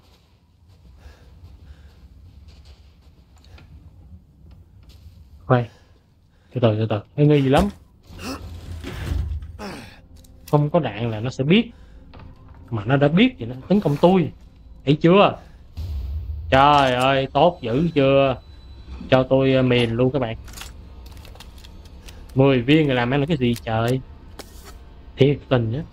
Khoan, từ từ từ từ, nó nghi gì lắm. Không có đạn là nó sẽ biết, mà nó đã biết thì nó tấn công tôi, thấy chưa? Trời ơi, tốt dữ chưa? Cho tôi mìn luôn các bạn. Mười viên rồi làm ăn là cái gì trời? Thiệt tình á.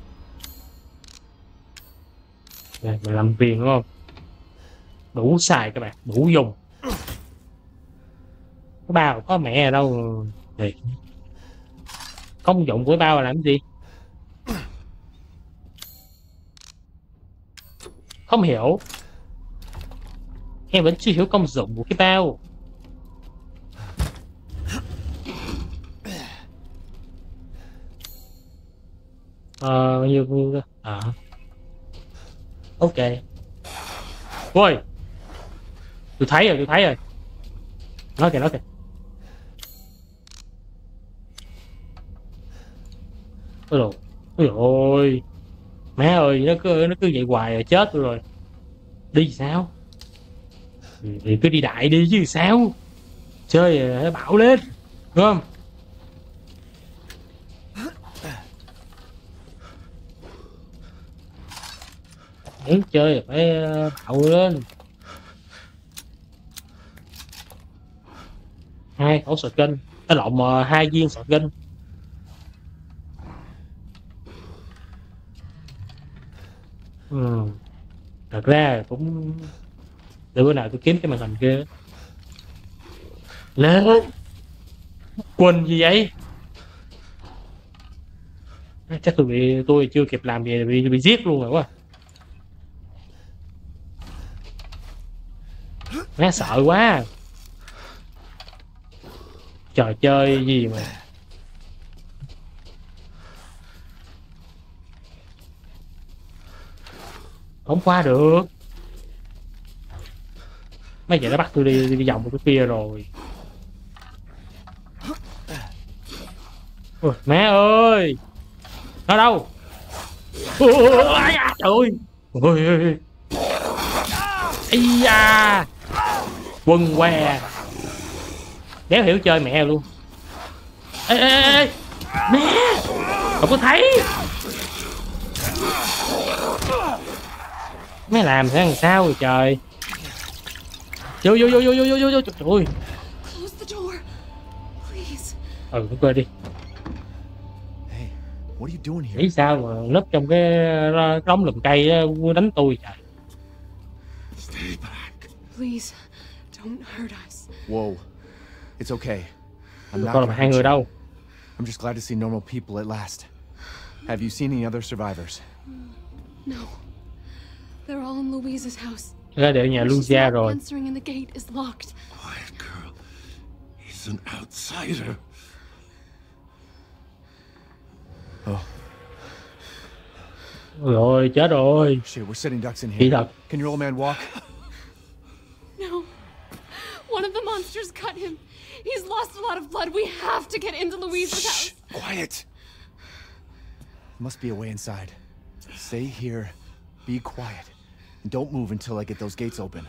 Này, mười lăm viên đúng không? Đủ xài các bạn, đủ dùng. Cái bao có mẹ ở đâu thì công dụng của bao là làm gì? Không hiểu. Em vẫn chưa hiểu công dụng của cái bao. Ờ, như à. Ok. Ôi, tôi thấy rồi, tôi thấy rồi. Nói kìa, nói kìa. Ôi đồ, ôi ôi, má ơi, nó cứ nó cứ vậy hoài rồi, chết tôi rồi. Đi sao? Thì cứ đi đại đi chứ sao? Chơi bảo lên, đúng không? Muốn chơi phải bạo lên. Hai khẩu sọt kênh, cái lộn mà hai viên sọt kênh. Ừ. Thật ra cũng để bữa nào tôi kiếm cái màn hình kia lên. Quên gì vậy? Chắc tôi bị tôi chưa kịp làm gì bị bị giết luôn rồi quá. Má sợ quá. Trò chơi gì mà Không qua được. Mấy vậy nó bắt tôi đi đi vòng cái kia rồi. Ôi, má ơi, nó đâu? Ôi, ai à, trời ơi. Ôi, ôi. Ây da, quần què, đéo hiểu chơi mẹ luôn. Ê, ê, ê, mẹ, không có thấy. Mày làm thế làm sao rồi trời. Vô vô vô vô vô vô vô trời ơi. Ừ, nó quên đi. Nghĩ sao mà nấp trong cái đống lùm cây đó, đánh tôi trời.
Please, don't hurt us.
Whoa, it's okay. I'm not
Còn là hai người đâu.
I'm just glad to see normal people at last. Have you seen any other survivors?
No, they're all in Louise's house.
Ra để nhà Lucia rồi.
Answering and the gate is locked.
Quiet girl. He's an outsider.
Oh.
Rồi chết rồi.
Shit, we're sitting ducks in
Kỳ
here.
thật.
Can your old man walk?
No. One of the monsters cut him. He's lost a lot of blood. We have to get into Louise's house.
Quiet. There must be a way inside. Stay here. Be quiet. And don't move until I get those gates open.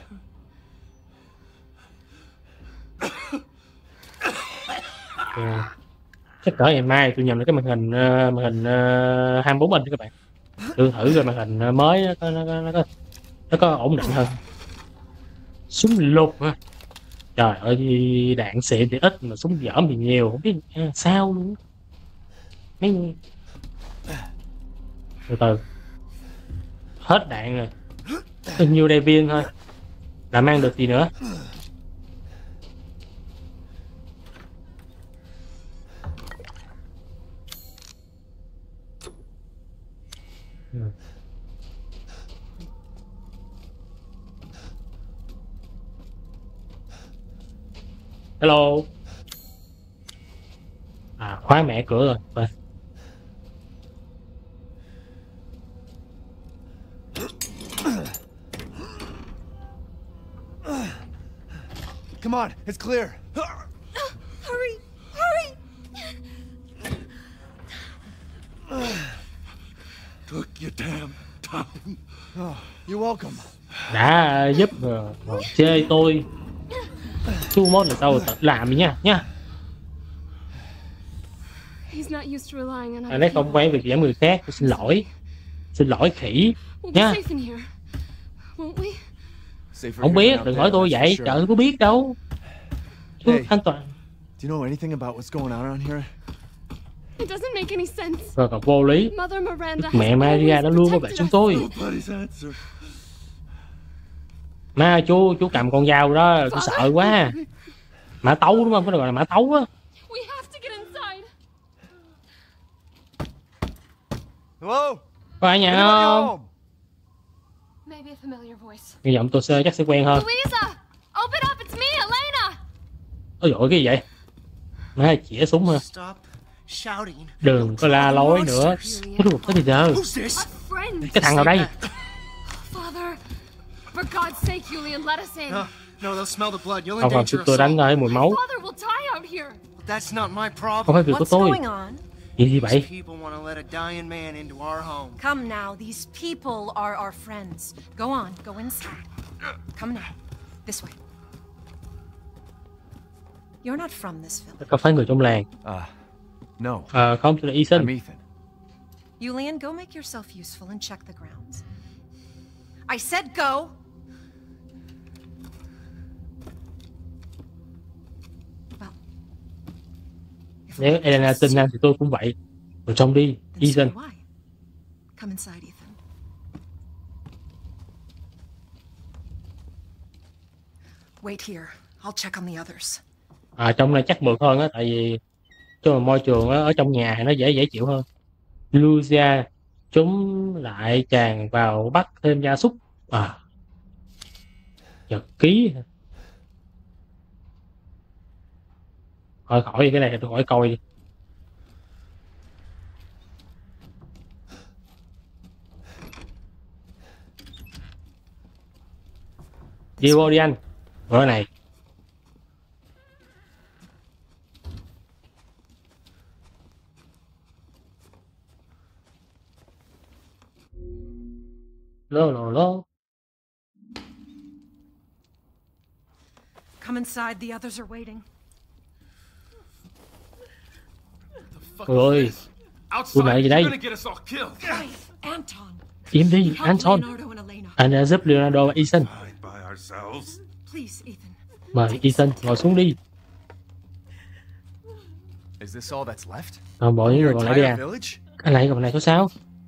Yeah. Chắc cỡ ngày mai tôi nhầm được cái màn hình uh, màn hình uh, hai mươi bốn inch các bạn. Tôi thử rồi màn hình mới nó có nó có nó có, nó có ổn định hơn. Súng lục hả? Trời ơi, đạn xịn thì ít mà súng dởm thì nhiều, không biết sao luôn. Mấy từ từ hết đạn rồi, bao nhiêu đây viên thôi, làm ăn được gì nữa. Hello. À, khóa mẹ cửa rồi. Vậy.
Come on, it's clear.
Hurry, hurry.
Took your damn time.
Oh, you're welcome.
Đã giúp rồi, chê tôi. Chú mốt là sao tự làm đi nha, nha. Anh ấy không quen việc giảm người khác, tôi xin lỗi. Xin lỗi khỉ, nha. Không biết, đừng hỏi tôi vậy, trời ơi, có biết đâu. Tôi an toàn.
Do you know anything about what's going on around here?
It doesn't make any sense.
Rồi còn vô lý. Mẹ Maria đã luôn bảo vệ chúng tôi. Má chú, chú cầm con dao đó, tôi sợ quá. Mã tấu đúng không? Có được gọi là mã tấu á.
Hello?
Có ai nhà không? Nghe giọng tôi sơ chắc sẽ quen hơn.
Louisa, open up, it's me, Elena.
Ôi dội cái gì vậy? Má chĩa súng hả? Đừng có la lối nữa. Có được cái gì giờ? Cái thằng nào đây?
For God's sake, Julian, let us in.
No, no, they'll smell the blood. You'll
Không phải
endanger us
tôi đánh
all.
rồi mùi máu.
Father will die out here.
That's not my problem.
Không phải việc của tôi. Gì gì vậy?
These people want to let a dying man into our home.
Come now, these people are our friends. Go on, go inside. Come now, this way. You're not from this village.
Có phải người trong làng?
Uh, no.
À, không, tôi là Ethan.
I'm Ethan.
Julian, go make yourself useful and check the grounds. I said go.
Nếu Elena tin anh thì tôi cũng vậy. Vào trong đi, Ethan.
Come inside, Ethan. Wait here. I'll check on the others.
À, trong này chắc mượt hơn á, tại vì cho môi trường á, ở trong nhà thì nó dễ dễ chịu hơn. Lucia, chúng lại tràn vào bắt thêm gia súc. À, nhật ký. Khỏi khỏi cái này tôi khỏi coi đi. Đi vô đi anh. Rồi này. Lô lô lô.
Come inside, the others are waiting.
Ôi, tôi lại gì đây?
Anton.
Im đi, Anton. Anh đã giúp Leonardo và Ethan.
Please, Ethan.
Mời Ethan ngồi xuống đi.
Is this all that's left?
Ờ, bộ những người còn lại đi à? Anh lại còn lại có sao?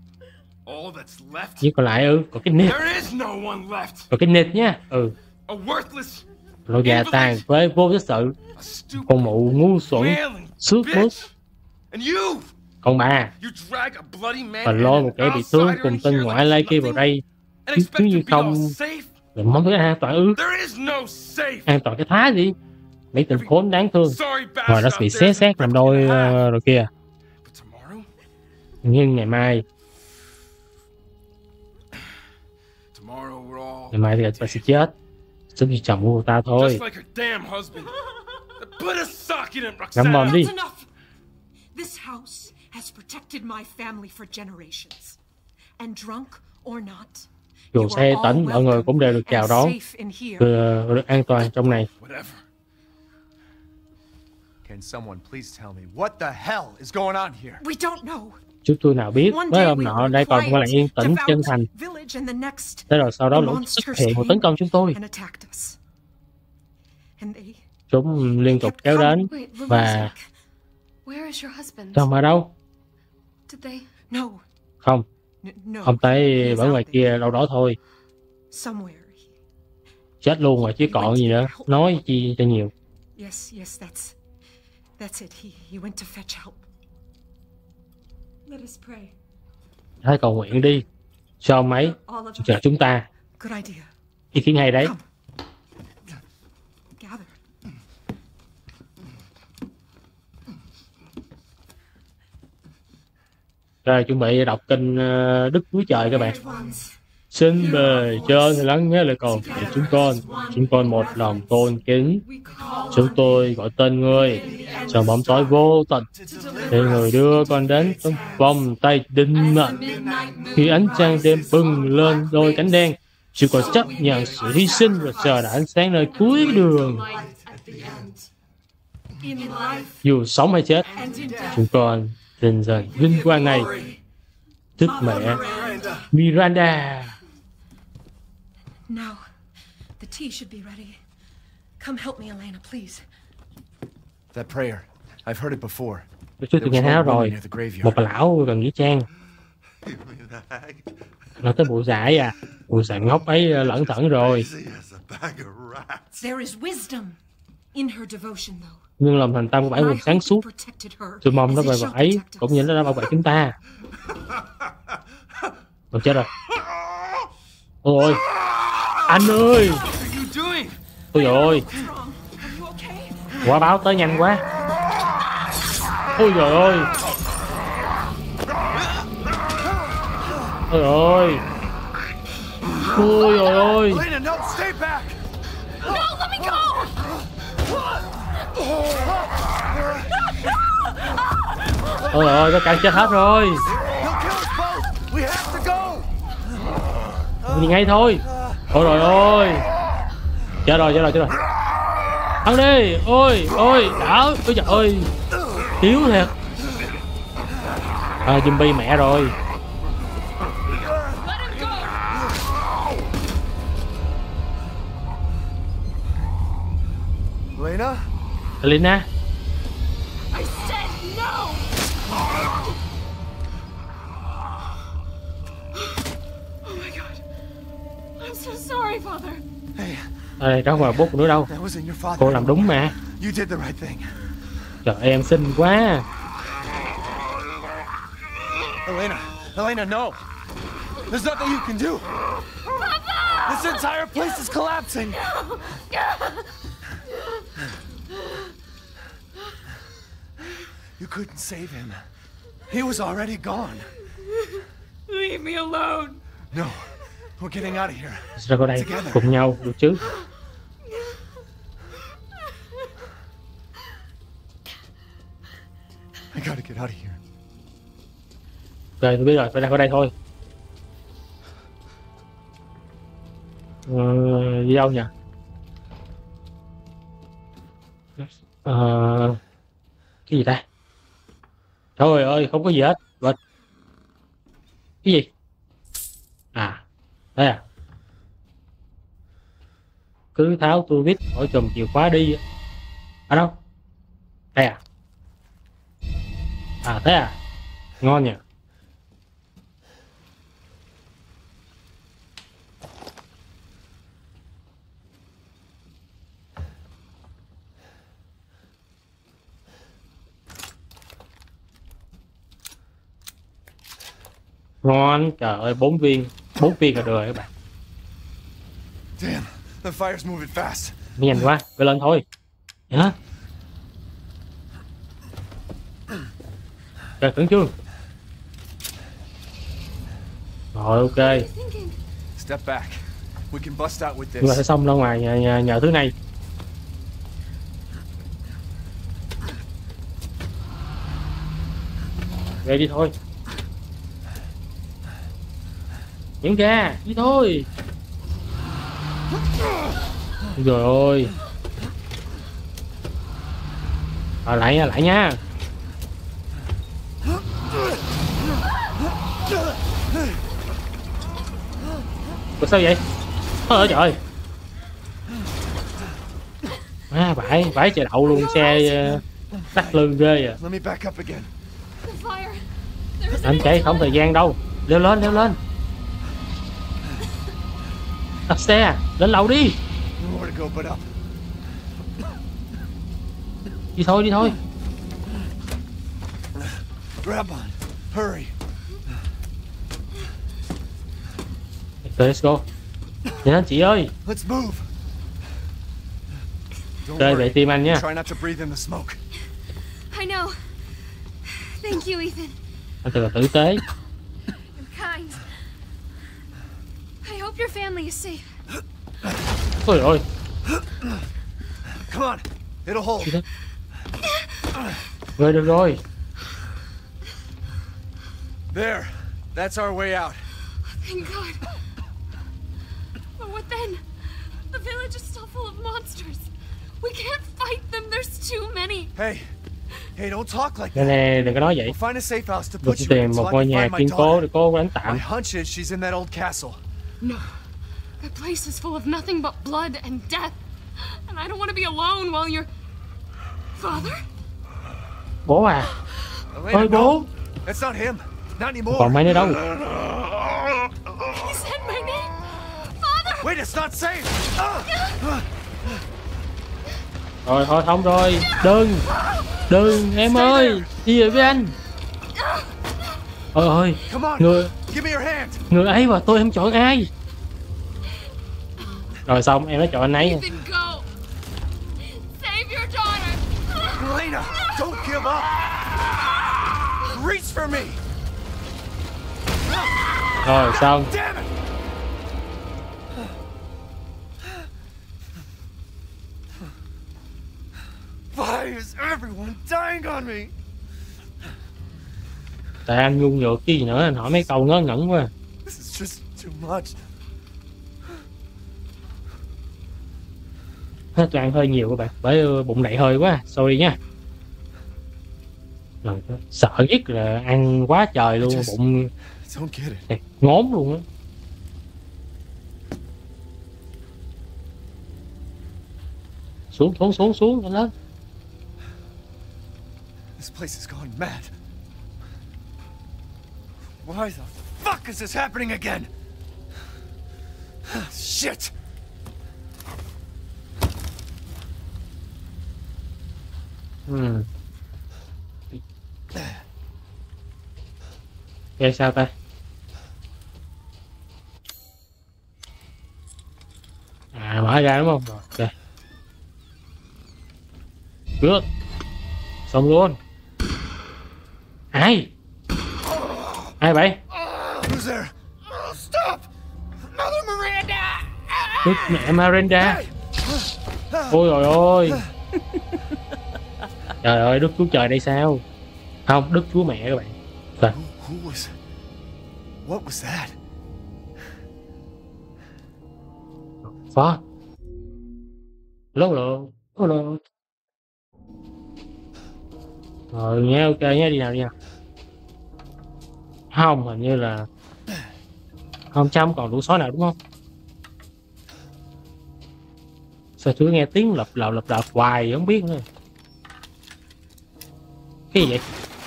Chỉ còn lại ừ, có cái nết. Có cái nết nhá. Ừ. Lô già tàn với vô tích sự. Con mụ ngu xuẩn, xước mướt. Còn bà, và lôi một kẻ bị thương cùng tên ngoại lai kia vào đây. Chứ như không, là mong tới an toàn ư. An toàn cái thá gì? Mấy tên khốn đáng thương. Rồi nó bị xé xác làm đôi uh, rồi kìa. Nhưng ngày mai, ngày mai thì bà sẽ chết. Giống như chồng của ta thôi. Ngắm mồm đi.
This house has protected my family for generations. And drunk or not,
Dù xe tỉnh, mọi người cũng đều được chào đón, được, được an toàn trong này.
Can someone please tell me what the hell is going on here?
We don't know.
Chúng tôi nào biết, với hôm nọ đây còn một làng yên tĩnh chân thành. Thế rồi sau đó lũ xuất hiện và tấn công chúng tôi. Chúng liên tục kéo đến và... Chồng ở đâu? Không. Ông thấy ở ngoài kia đâu đó thôi. Chết luôn rồi chứ còn gì nữa. Nói chi cho nhiều. Hãy cầu nguyện đi. Cho ông ấy chờ chúng ta. Ý kiến hay đấy. Rồi chuẩn bị đọc kinh uh, Đức Chúa Trời các bạn. Xin bề trên lắng nghe lời cầu của chúng con. Chúng con một lòng tôn kính. Chúng tôi gọi tên ngươi trong bóng tối vô tận, để người đưa con đến trong vòng tay định mệnh. Khi ánh trăng đêm bừng lên đôi cánh đen, chúng con chấp nhận sự hy sinh và chờ đợi ánh sáng nơi cuối đường. Dù sống hay chết, chúng con dần dần vinh quang này. Đức mẹ Miranda.
Now, the tea should be ready. Come help me, Elena, please.
That prayer, I've heard it before.
Tôi chưa từng nghe nói rồi. Một bà lão gần nghĩa trang. Nói tới bộ giải à. Bộ giải ngốc ấy lẩn thẩn rồi.
There is wisdom in her devotion, though.
Nhưng lòng thành tâm của bà ấy sáng suốt. Tôi mong nó về bà ấy cũng như nó đã bảo vệ chúng ta. Còn chết rồi. Ôi anh ơi. Ôi dồi ôi. Quả báo tới nhanh quá. Ôi dồi ôi. Ôi ôi. Ôi dồi ôi. Ôi ơi, tất cả chết hết rồi. Đi ngay thôi. Ôi rồi ôi. Chết rồi, chết rồi, chết rồi. Ăn đi. Ôi, ôi, đảo. Ôi trời ơi. Thiếu thiệt. À, zombie mẹ rồi.
Elena?
Elena? Ê, đó không phải bút của nó đâu. Cô làm đúng mà. Trời ơi, em xinh quá.
Elena, Elena, no. There's nothing you can do. This entire place is collapsing. You couldn't save him. He was already gone.
Leave me alone.
No. We're getting out of here.
Ra khỏi đây cùng nhau được chứ?
I gotta get out of here.
Rồi tôi biết rồi, phải ra khỏi đây thôi. Ờ, đi đâu nhỉ? Ờ, cái gì ta? Trời ơi, không có gì hết. Bịch. Cái gì? À, đây à? Cứ tháo tua vít khỏi chùm chìa khóa đi. Ở đâu? Đây à? À thế à? Ngon nhỉ? Ngon, trời ơi, bốn viên, bốn viên là được rồi các bạn.
Damn, the fire's moving fast.
Nhanh quá, phải lên thôi. Hả? Trời, khẩn trương. Rồi, ok.
Step back. We can bust out with
Nhưng mà
this.
sẽ xong ra ngoài nhờ, nhờ, nhờ thứ này. Về đi thôi. Nhấn ra, đi thôi. Rồi ôi. À, lại nha, lại nha. Ủa sao vậy? Ôi trời. À, vãi, vãi trời đậu luôn, xe đắt lưng ghê à.
Let me back up again.
Anh chạy không thời gian đâu. Leo lên, leo lên. Đặt xe, lên lầu đi.
Nowhere to go but up.
Đi thôi, đi thôi.
Grab on. Hurry.
Okay, let's go. Nhanh chị ơi.
Let's move. Don't
Chơi vệ
worry.
tim anh nha.
Try not to breathe in the smoke.
I know. Thank you, Ethan.
Anh thật là tử tế.
You're kind. I hope your family is safe.
Ôi ôi.
Come on. It'll hold.
Rồi được rồi.
There. That's our way out.
Thank God. But what then? The village is still full of monsters. We can't fight them. There's too many.
Hey. Hey, don't talk like
Nè
that.
nè, đừng có nói vậy.
We'll find a safe house to
Mình
put
sẽ
you
tìm
in
một
so I
ngôi
can
nhà
find my
kiên cố để
daughter.
cô đánh tạm.
My hunch is she's in that old castle.
No. That place is full of nothing but blood and death. And I don't want to be alone while you're... Father?
Bố à.
Elena,
Ôi bố.
no. That's not him. Not anymore.
Còn mấy nữa đâu.
He said my name. Father!
Wait, it's not safe. Ah!
Rồi thôi không rồi. Đừng. Đừng em ơi. Đi về với anh. Ôi ôi.
Come on.
Người,
Give me your hand.
người ấy và tôi em chọn ai? Rồi xong em đã chọn anh ấy.
Ethan, go. Save your daughter.
Elena, don't give up. Reach for me.
Rồi xong.
Damn it. Why is everyone dying on me?
Tại anh ngu nhược chứ gì nữa, anh hỏi mấy câu ngớ ngẩn quá.
This is just too much.
Hết tôi ăn hơi nhiều các bạn, bởi bụng đầy hơi quá, sorry nha. Rồi, sợ nhất là ăn quá trời luôn, bụng ngốm luôn á. Xuống xuống xuống xuống lên lên.
This place has gone mad. Why the fuck is this happening again? Shit.
Hmm. Nghe sao ta? À mở ra đúng không? Rồi, ok. Good. Xong luôn. Ai? Ai vậy?
Who's there? Stop!
Đức mẹ Miranda. Ôi trời ơi. Trời ơi, Đức Chúa Trời đây sao? Không, Đức Chúa Mẹ các bạn. Sao?
Who was... What was that?
Fuck. Lố lộ. Lố lộ. Rồi nghe ok nhé, đi nào đi nào. Không, hình như là không, trong còn lũ sói nào đúng không? Sao tôi nghe tiếng lập lạo lập lạo hoài không biết nữa. Cái gì vậy?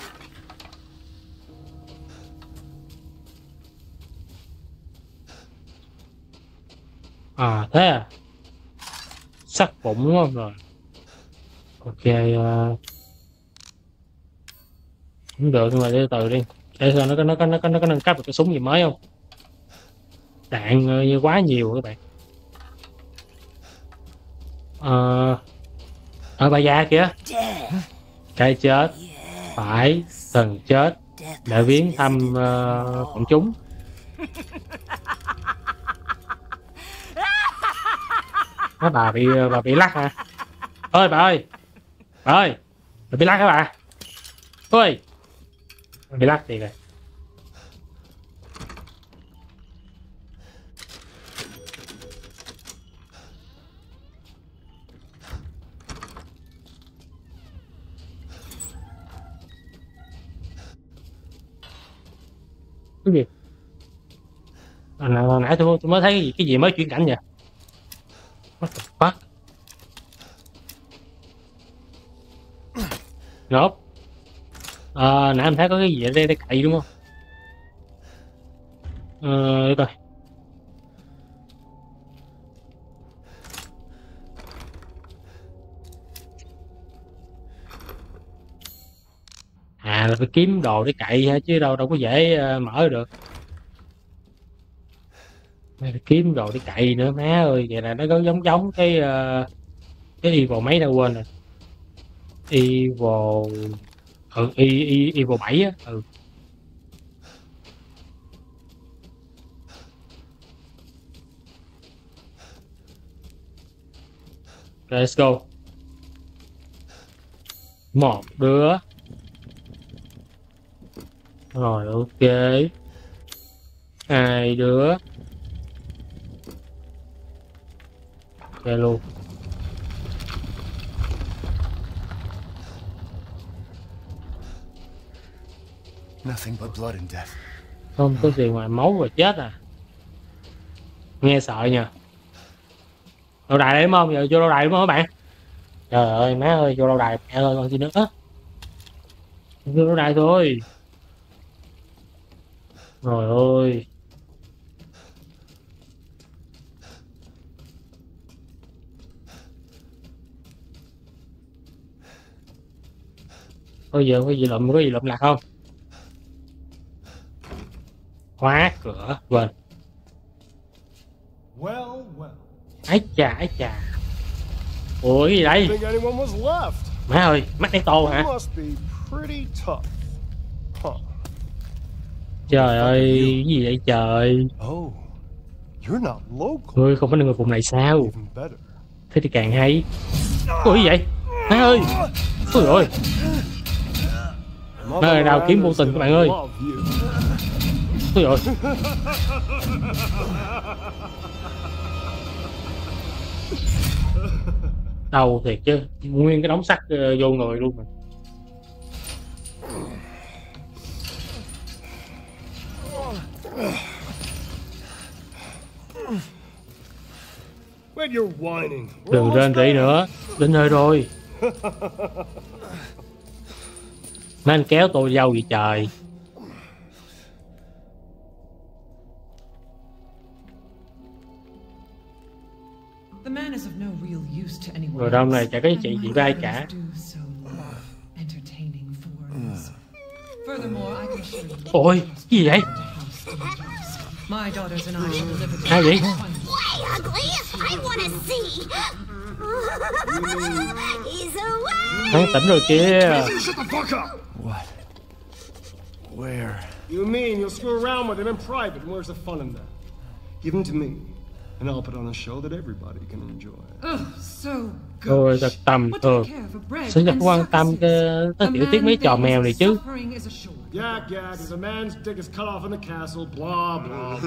À thế à? Sắt bụng đúng không? Rồi ok, uh... không được, nhưng mà từ từ đi để xem nó có nó có nó có nó có nâng cấp được cái súng gì mới không. Đạn như quá nhiều các bạn. Ờ ở bà già kìa. Cái chết phải thần chết để viếng thăm uh, bọn chúng. Nó bà bị bà bị lắc hả? Ơi bà ơi, bà ơi, bà bị lắc hả bà? Ôi, bị lắc thì rồi. Cái gì? À, hồi nãy tôi, tôi mới thấy cái gì, cái gì mới chuyển cảnh vậy? What the fuck? Nope. À, nãy em thấy có cái gì ở đây để cậy đúng không? Ờ, coi. À là phải kiếm đồ để cậy hả, chứ đâu đâu có dễ uh, mở được. Phải kiếm đồ để cậy nữa má ơi, vậy là nó có giống giống cái uh, cái Evil mấy đâu quên rồi. Evil ừ Evil bảy á. Ừ. Let's go. Một đứa. Rồi ok. Hai đứa. Ok luôn.
Nothing but blood and death.
Không có gì ngoài máu và chết à. Nghe sợ nha. Lâu đài đấy đúng không? Giờ vô lâu đài đúng không các bạn? Trời ơi má ơi, vô lâu đài mẹ ơi còn gì nữa. Vô lâu đài thôi. Rồi ơi. Bây giờ có gì lụm, có gì lụm lạc không? Khóa cửa, quên.
Well, well.
Ái chà, ái chà. Ủa cái gì đây? Má ơi, mắt đen tô hả? Trời ơi, cái gì vậy trời? Ngươi không phải là người vùng này sao? Thế thì càng hay. Ủa gì vậy? Má ơi. Ôi ơi. Má ơi, đào kiếm vô tình các bạn ơi. Ôi ơi. Đau thiệt chứ, nguyên cái đống sắt uh, vô người luôn mà. Đừng rên rỉ nữa, đến nơi rồi. Mấy anh kéo tôi dâu vậy trời. Rồi đông này chả có chị gì với ai cả. Ôi, cái gì vậy? Ai vậy? Hắn tỉnh rồi kia.
What? Where?
You mean you'll screw around with him in private? Where's the fun in that? Give him to me. And I'll put on a show that everybody can enjoy.
Oh, so
Tôi thật tầm thường. Sẽ không quan tâm cái, cái tiểu tiết mấy trò mèo này chứ.
Yak yak, as a man's dick is cut off in the castle, blah blah.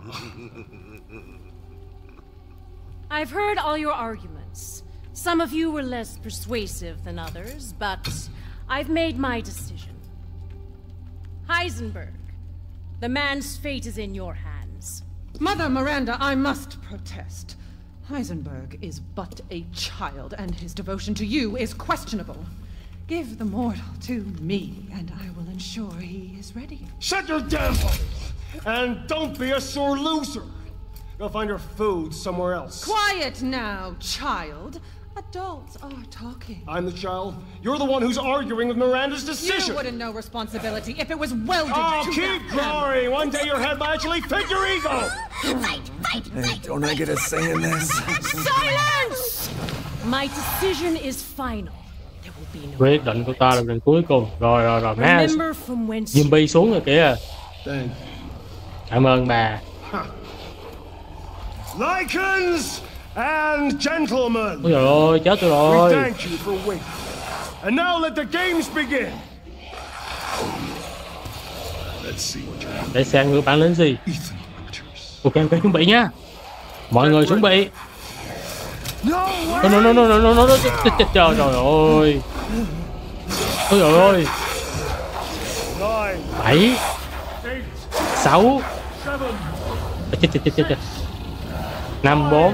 I've heard all your arguments. Some of you were less persuasive than others, but I've made my decision. Heisenberg, the man's fate is in your hands.
Mother Miranda, I must protest. Heisenberg is but a child, and his devotion to you is questionable. Give the mortal to me, and I will ensure he is ready.
Shut your damn hole! And don't be a sore loser! Go find your food somewhere else.
Quiet now, child. Adults are talking.
I'm the child. You're the one who's arguing with Miranda's decision.
You wouldn't know responsibility if it was welded
oh,
to
keep
that
glory. One day your head might actually fit your ego.
Fight, fight,
Hey,
fight.
don't I get a say in this?
Silence! My decision is final. There will be no
Quyết định của ta là lần cuối cùng. Rồi rồi rồi má.
Remember from whence
Zombie xuống rồi kìa.
Thank
Cảm ơn bà.
Lycans and gentlemen.
Ôi trời ơi, chết tôi
We
rồi.
thank you for waiting. And now let the games begin.
Let's see what you're
Để xem người bản lĩnh gì.
Ethan Winters.
Ok, ok, chuẩn bị nha. Mọi người chuẩn bị. No, no, no, no, no, no, no, no. Trời trời ơi. Ôi trời ơi. Bảy, sáu, chết chết chết chết chết. Năm, bốn.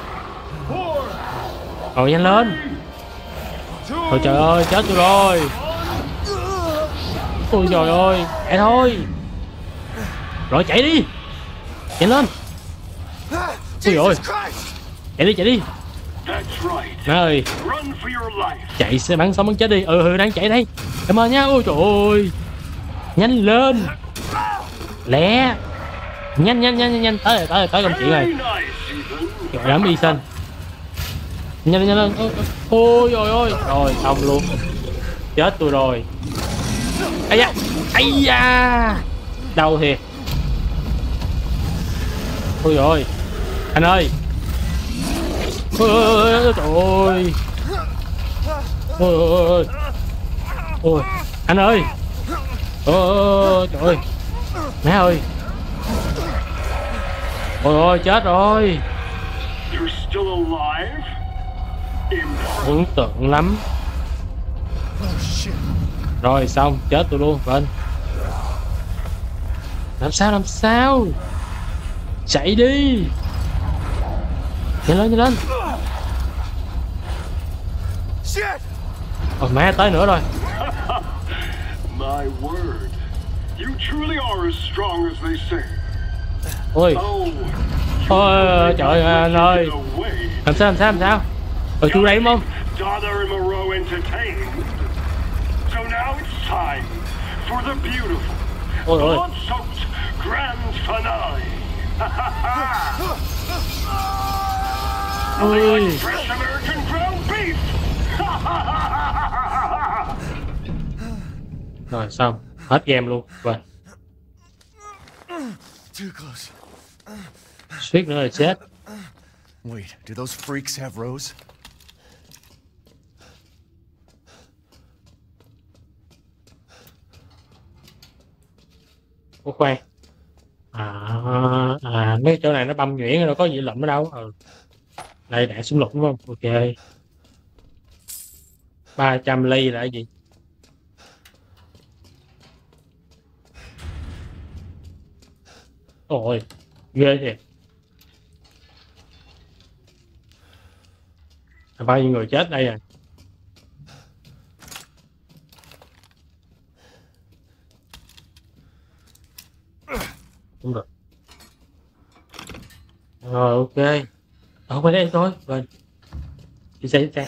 Rồi nhanh lên. Ôi trời ơi, chết tôi rồi. Ôi trời ơi, chạy thôi. Rồi chạy đi. Chạy lên. Ôi ôi. Chạy đi, chạy đi. Má ơi. Chạy sẽ bắn sống bắn chết đi. Ừ, ừ đang chạy đây. Cảm ơn nha. Ôi trời ơi. Nhanh lên. Lẹ. Nhanh nhanh nhanh nhanh tới rồi, tới rồi, tới công chuyện rồi. Trời đám đi xanh. Nhanh nhanh lên. Ôi ôi ôi. Rồi xong luôn. Chết tôi rồi. Ây da. Ây da. Đau thiệt. Ôi ôi. Anh ơi. Ôi ôi trời ơi. Ôi ôi ôi. Ôi anh ơi. Ôi trời ơi. Má ơi. Ôi ôi chết rồi. Ấn tượng lắm. Rồi xong chết tôi luôn. Bên làm sao làm sao. Chạy đi. Nhanh lên nhanh lên. Ôi má tới nữa rồi.
My word. You truly are as strong as they say.
Ôi. Ôi trời ơi anh ơi. Làm sao làm sao làm sao. Ở chú đây đúng không? Ôi ôi. Ôi. Rồi xong. Hết game luôn. Rồi. Suýt nữa là chết.
Wait, do those freaks have Rose?
Ủa khoan. À, à mấy chỗ này nó băm nhuyễn rồi, có gì lụm ở đâu. Ừ. Đây đạn súng lục đúng không? Ok. ba trăm ly là cái gì? Ôi, ghê thiệt. Bao nhiêu người chết đây à? Đúng rồi. Rồi ok. Ở bên đây thôi. Rồi. Đi xe đi xe.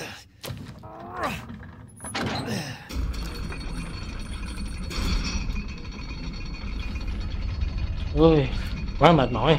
Ôi, quá mệt mỏi.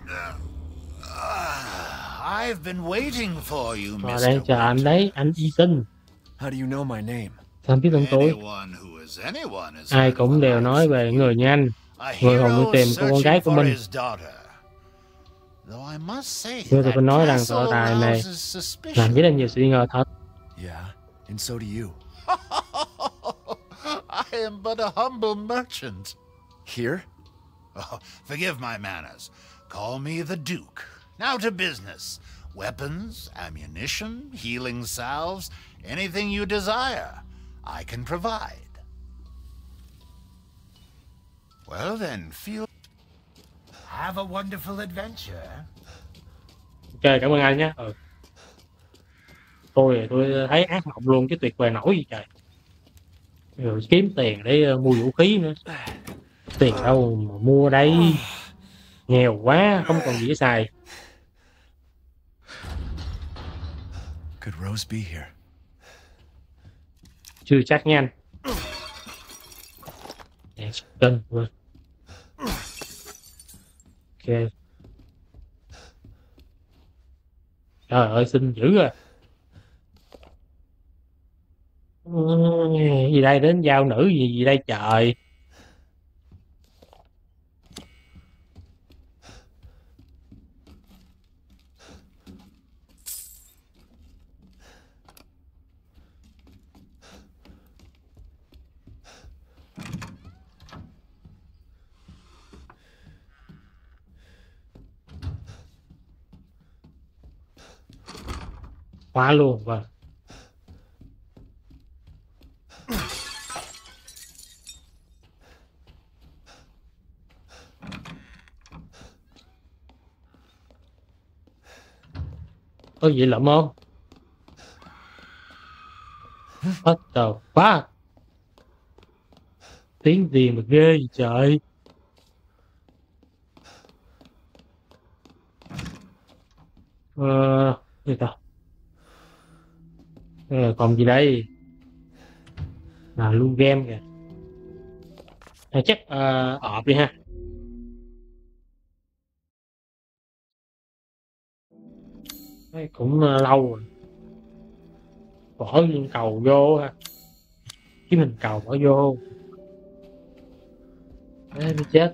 I've been waiting for you,
Họ đang chờ anh đấy, anh Ethan.
How do you know my name?
Sao anh biết tên tôi? Ai cũng đều nói về người như anh, người hùng đi tìm cô con gái của mình. Nhưng tôi phải nói rằng tòa tài này làm rất là nhiều sự nghi ngờ thật.
Yeah, and so do you.
I am but a humble merchant.
Here?
Oh, forgive my manners. Call me the Duke. Now to business. Weapons, ammunition, healing salves, anything you desire, I can provide. Well then, feel... Have a wonderful adventure.
Ok, cảm ơn anh nhé. Ừ. Tôi tôi thấy ác mộng luôn, chứ tuyệt vời nổi gì trời. Rồi kiếm tiền để mua vũ khí nữa. Tiền đâu mà mua đây. Nghèo quá, không còn gì để xài.
Could Rose be here?
Chưa chắc nha anh. Để cân luôn. Ok. Trời ơi, xinh dữ rồi. Gì đây, đến giao nữ gì gì đây trời. Khóa luôn. Vâng. Có gì lắm không? What the fuck? Tiếng gì mà ghê vậy trời. Ờ... gì ta? Ờ, còn gì đây? Là luôn game kìa. À, chắc uh, ọp đi ha. Đấy, cũng uh, lâu rồi. Bỏ viên cầu vô ha. Chứ mình cầu bỏ vô. Đấy, đi chết.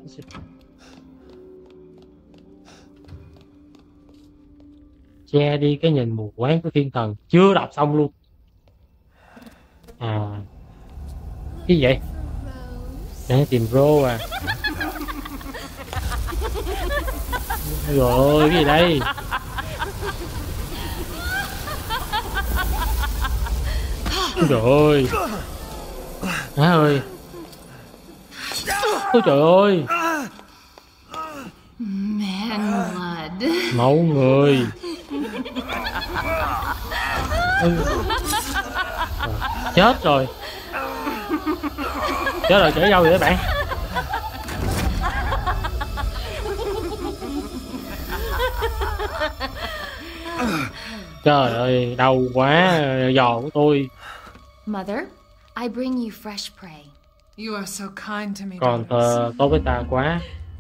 Che đi cái nhìn mù quáng của thiên thần. Chưa đọc xong luôn. À, cái gì vậy? Đang tìm Rô à? Rồi cái gì đây? Rồi. Má ơi. Ôi trời ơi. Máu người. Ừ. Chết rồi. Chết rồi, chở đâu vậy các bạn? Trời ơi, đau quá, giò của tôi.
Mother, I bring you fresh prey.
You are so kind to me.
Còn thờ tốt với ta quá.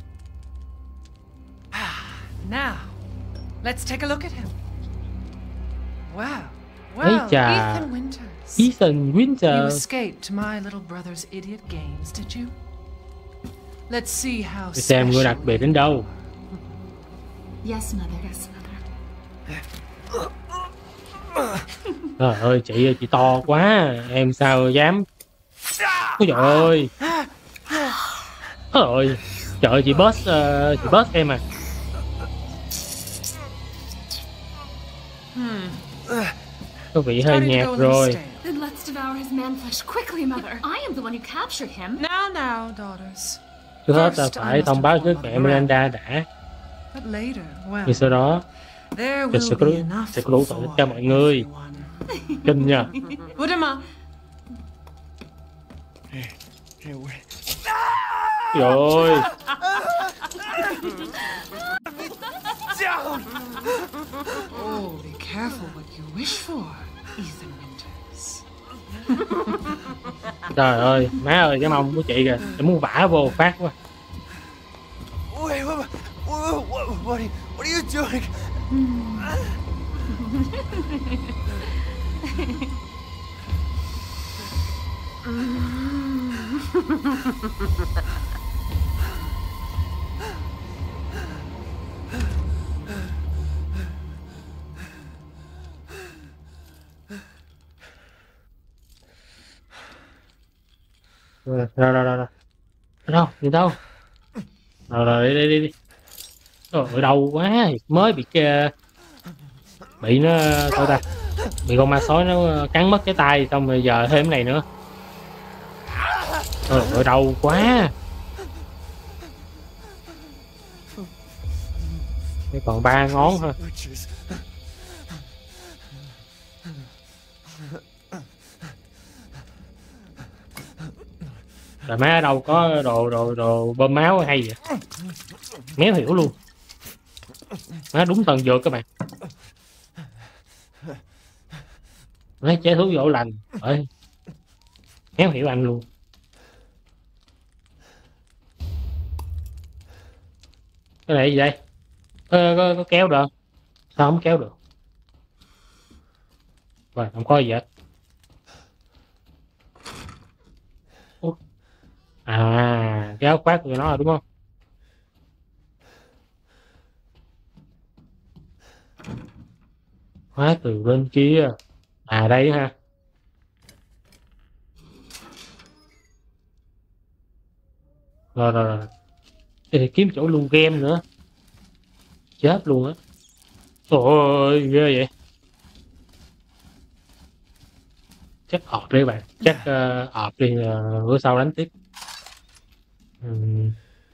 Now, let's take a look at him. Wow. Well, Ethan Winters.
Ethan Winters.
You escaped my little brother's idiot games, did you? Let's see how special.
Xem người đặc biệt đến đâu.
Yes, mother. Yes,
mother. Trời ơi, chị ơi, chị to quá, em sao dám? Ôi trời ơi. Trời ơi, trời ơi, chị boss, uh, chị boss em à. Có vị hơi nhạt rồi.
Then let's devour his man flesh quickly, mother. I am the one who captured him.
Now, now, daughters.
Trước hết ta phải thông báo trước mẹ Miranda đã. Nhưng sau đó, thì sẽ có, sẽ có đủ tội cho mọi người. Kinh nha. Rồi.
Oh, be careful what you wish for, Ethan Winters.
Trời ơi, má ơi, cái mông của chị kìa, em muốn vả vô phát quá.
buddy, what are you doing?
Rồi rồi rồi rồi. Đâu, đi đâu? Rồi rồi đi đi đi. đi. Rồi, ở đâu quá, mới bị cái bị nó sao ta? Bị con ma sói nó cắn mất cái tay xong rồi giờ thêm cái này nữa. Rồi, ở đâu quá. Đây còn ba ngón thôi. Rồi má ở đâu có đồ đồ đồ bơm máu hay vậy? Méo hiểu luôn. Má đúng tần dược các bạn. Lấy chế thuốc dỗ lành. Ơi. Méo hiểu anh luôn. Cái này gì đây? Có, có, có kéo được. Sao không kéo được? Rồi không có gì hết. À, cái áo khoác của nó là đúng không? Hóa từ bên kia. À đây ha. Rồi rồi rồi. Để kiếm chỗ luôn game nữa. Chết luôn á. Ôi ghê vậy. Chắc ọt đi bạn. Chắc uh, ọt đi uh, bữa sau đánh tiếp. Uhm.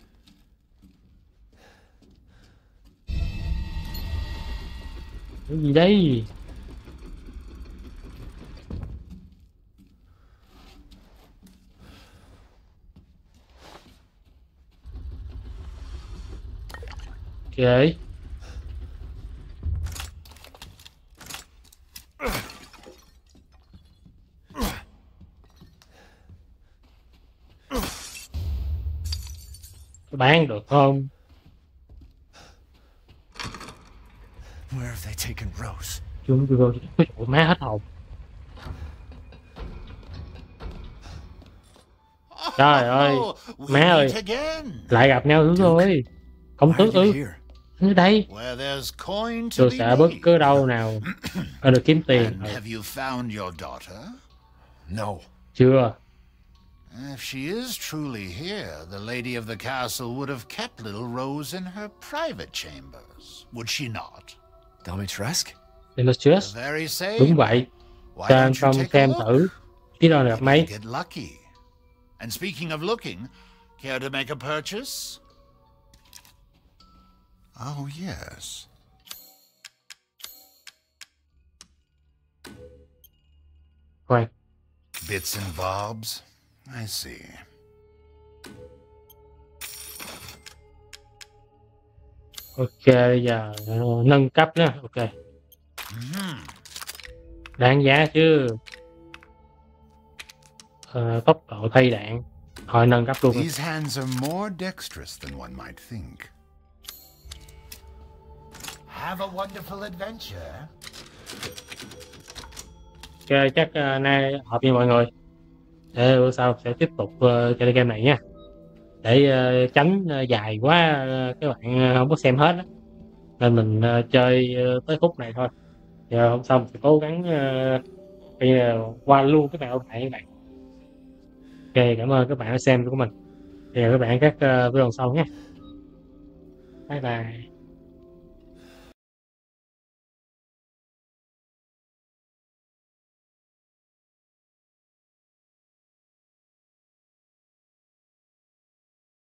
Cái gì đây? Ok. Bán được không?
Where have they taken Rose?
Chúng tôi có chỗ má hết hồn. Trời ơi, má ơi, lại gặp nhau thứ rồi. Công tước ư? Ở đây. Tôi sẽ bất cứ đâu nào ở được kiếm tiền. Chưa.
If she is truly here, the lady of the castle would have kept little Rose in her private chambers, would she not?
Dimitrescu?
Dimitrescu? Đúng vậy. Xem không xem thử. Biết đâu gặp mấy.
Get lucky. And speaking of looking, care to make a purchase? Oh yes.
Khoan.
Bits and bobs. I see.
Ok, giờ uh, nâng cấp nữa. Ok.
Mm-hmm.
Đáng giá chứ. Uh, tốc độ thay đạn. Thôi nâng cấp luôn.
These hands are more dexterous than one might think. Have a wonderful adventure.
Ok, chắc uh, nay hợp với mọi người. Để bữa sau sẽ tiếp tục uh, chơi game này nha. Để uh, tránh uh, dài quá uh, các bạn uh, không có xem hết đó. Nên mình uh, chơi uh, tới khúc này thôi. Giờ hôm sau mình sẽ cố gắng uh, uh, qua luôn cái bạn bạn các bạn. Ok, cảm ơn các bạn đã xem của mình. Thì các bạn các uh, video sau nhé. Bye bye.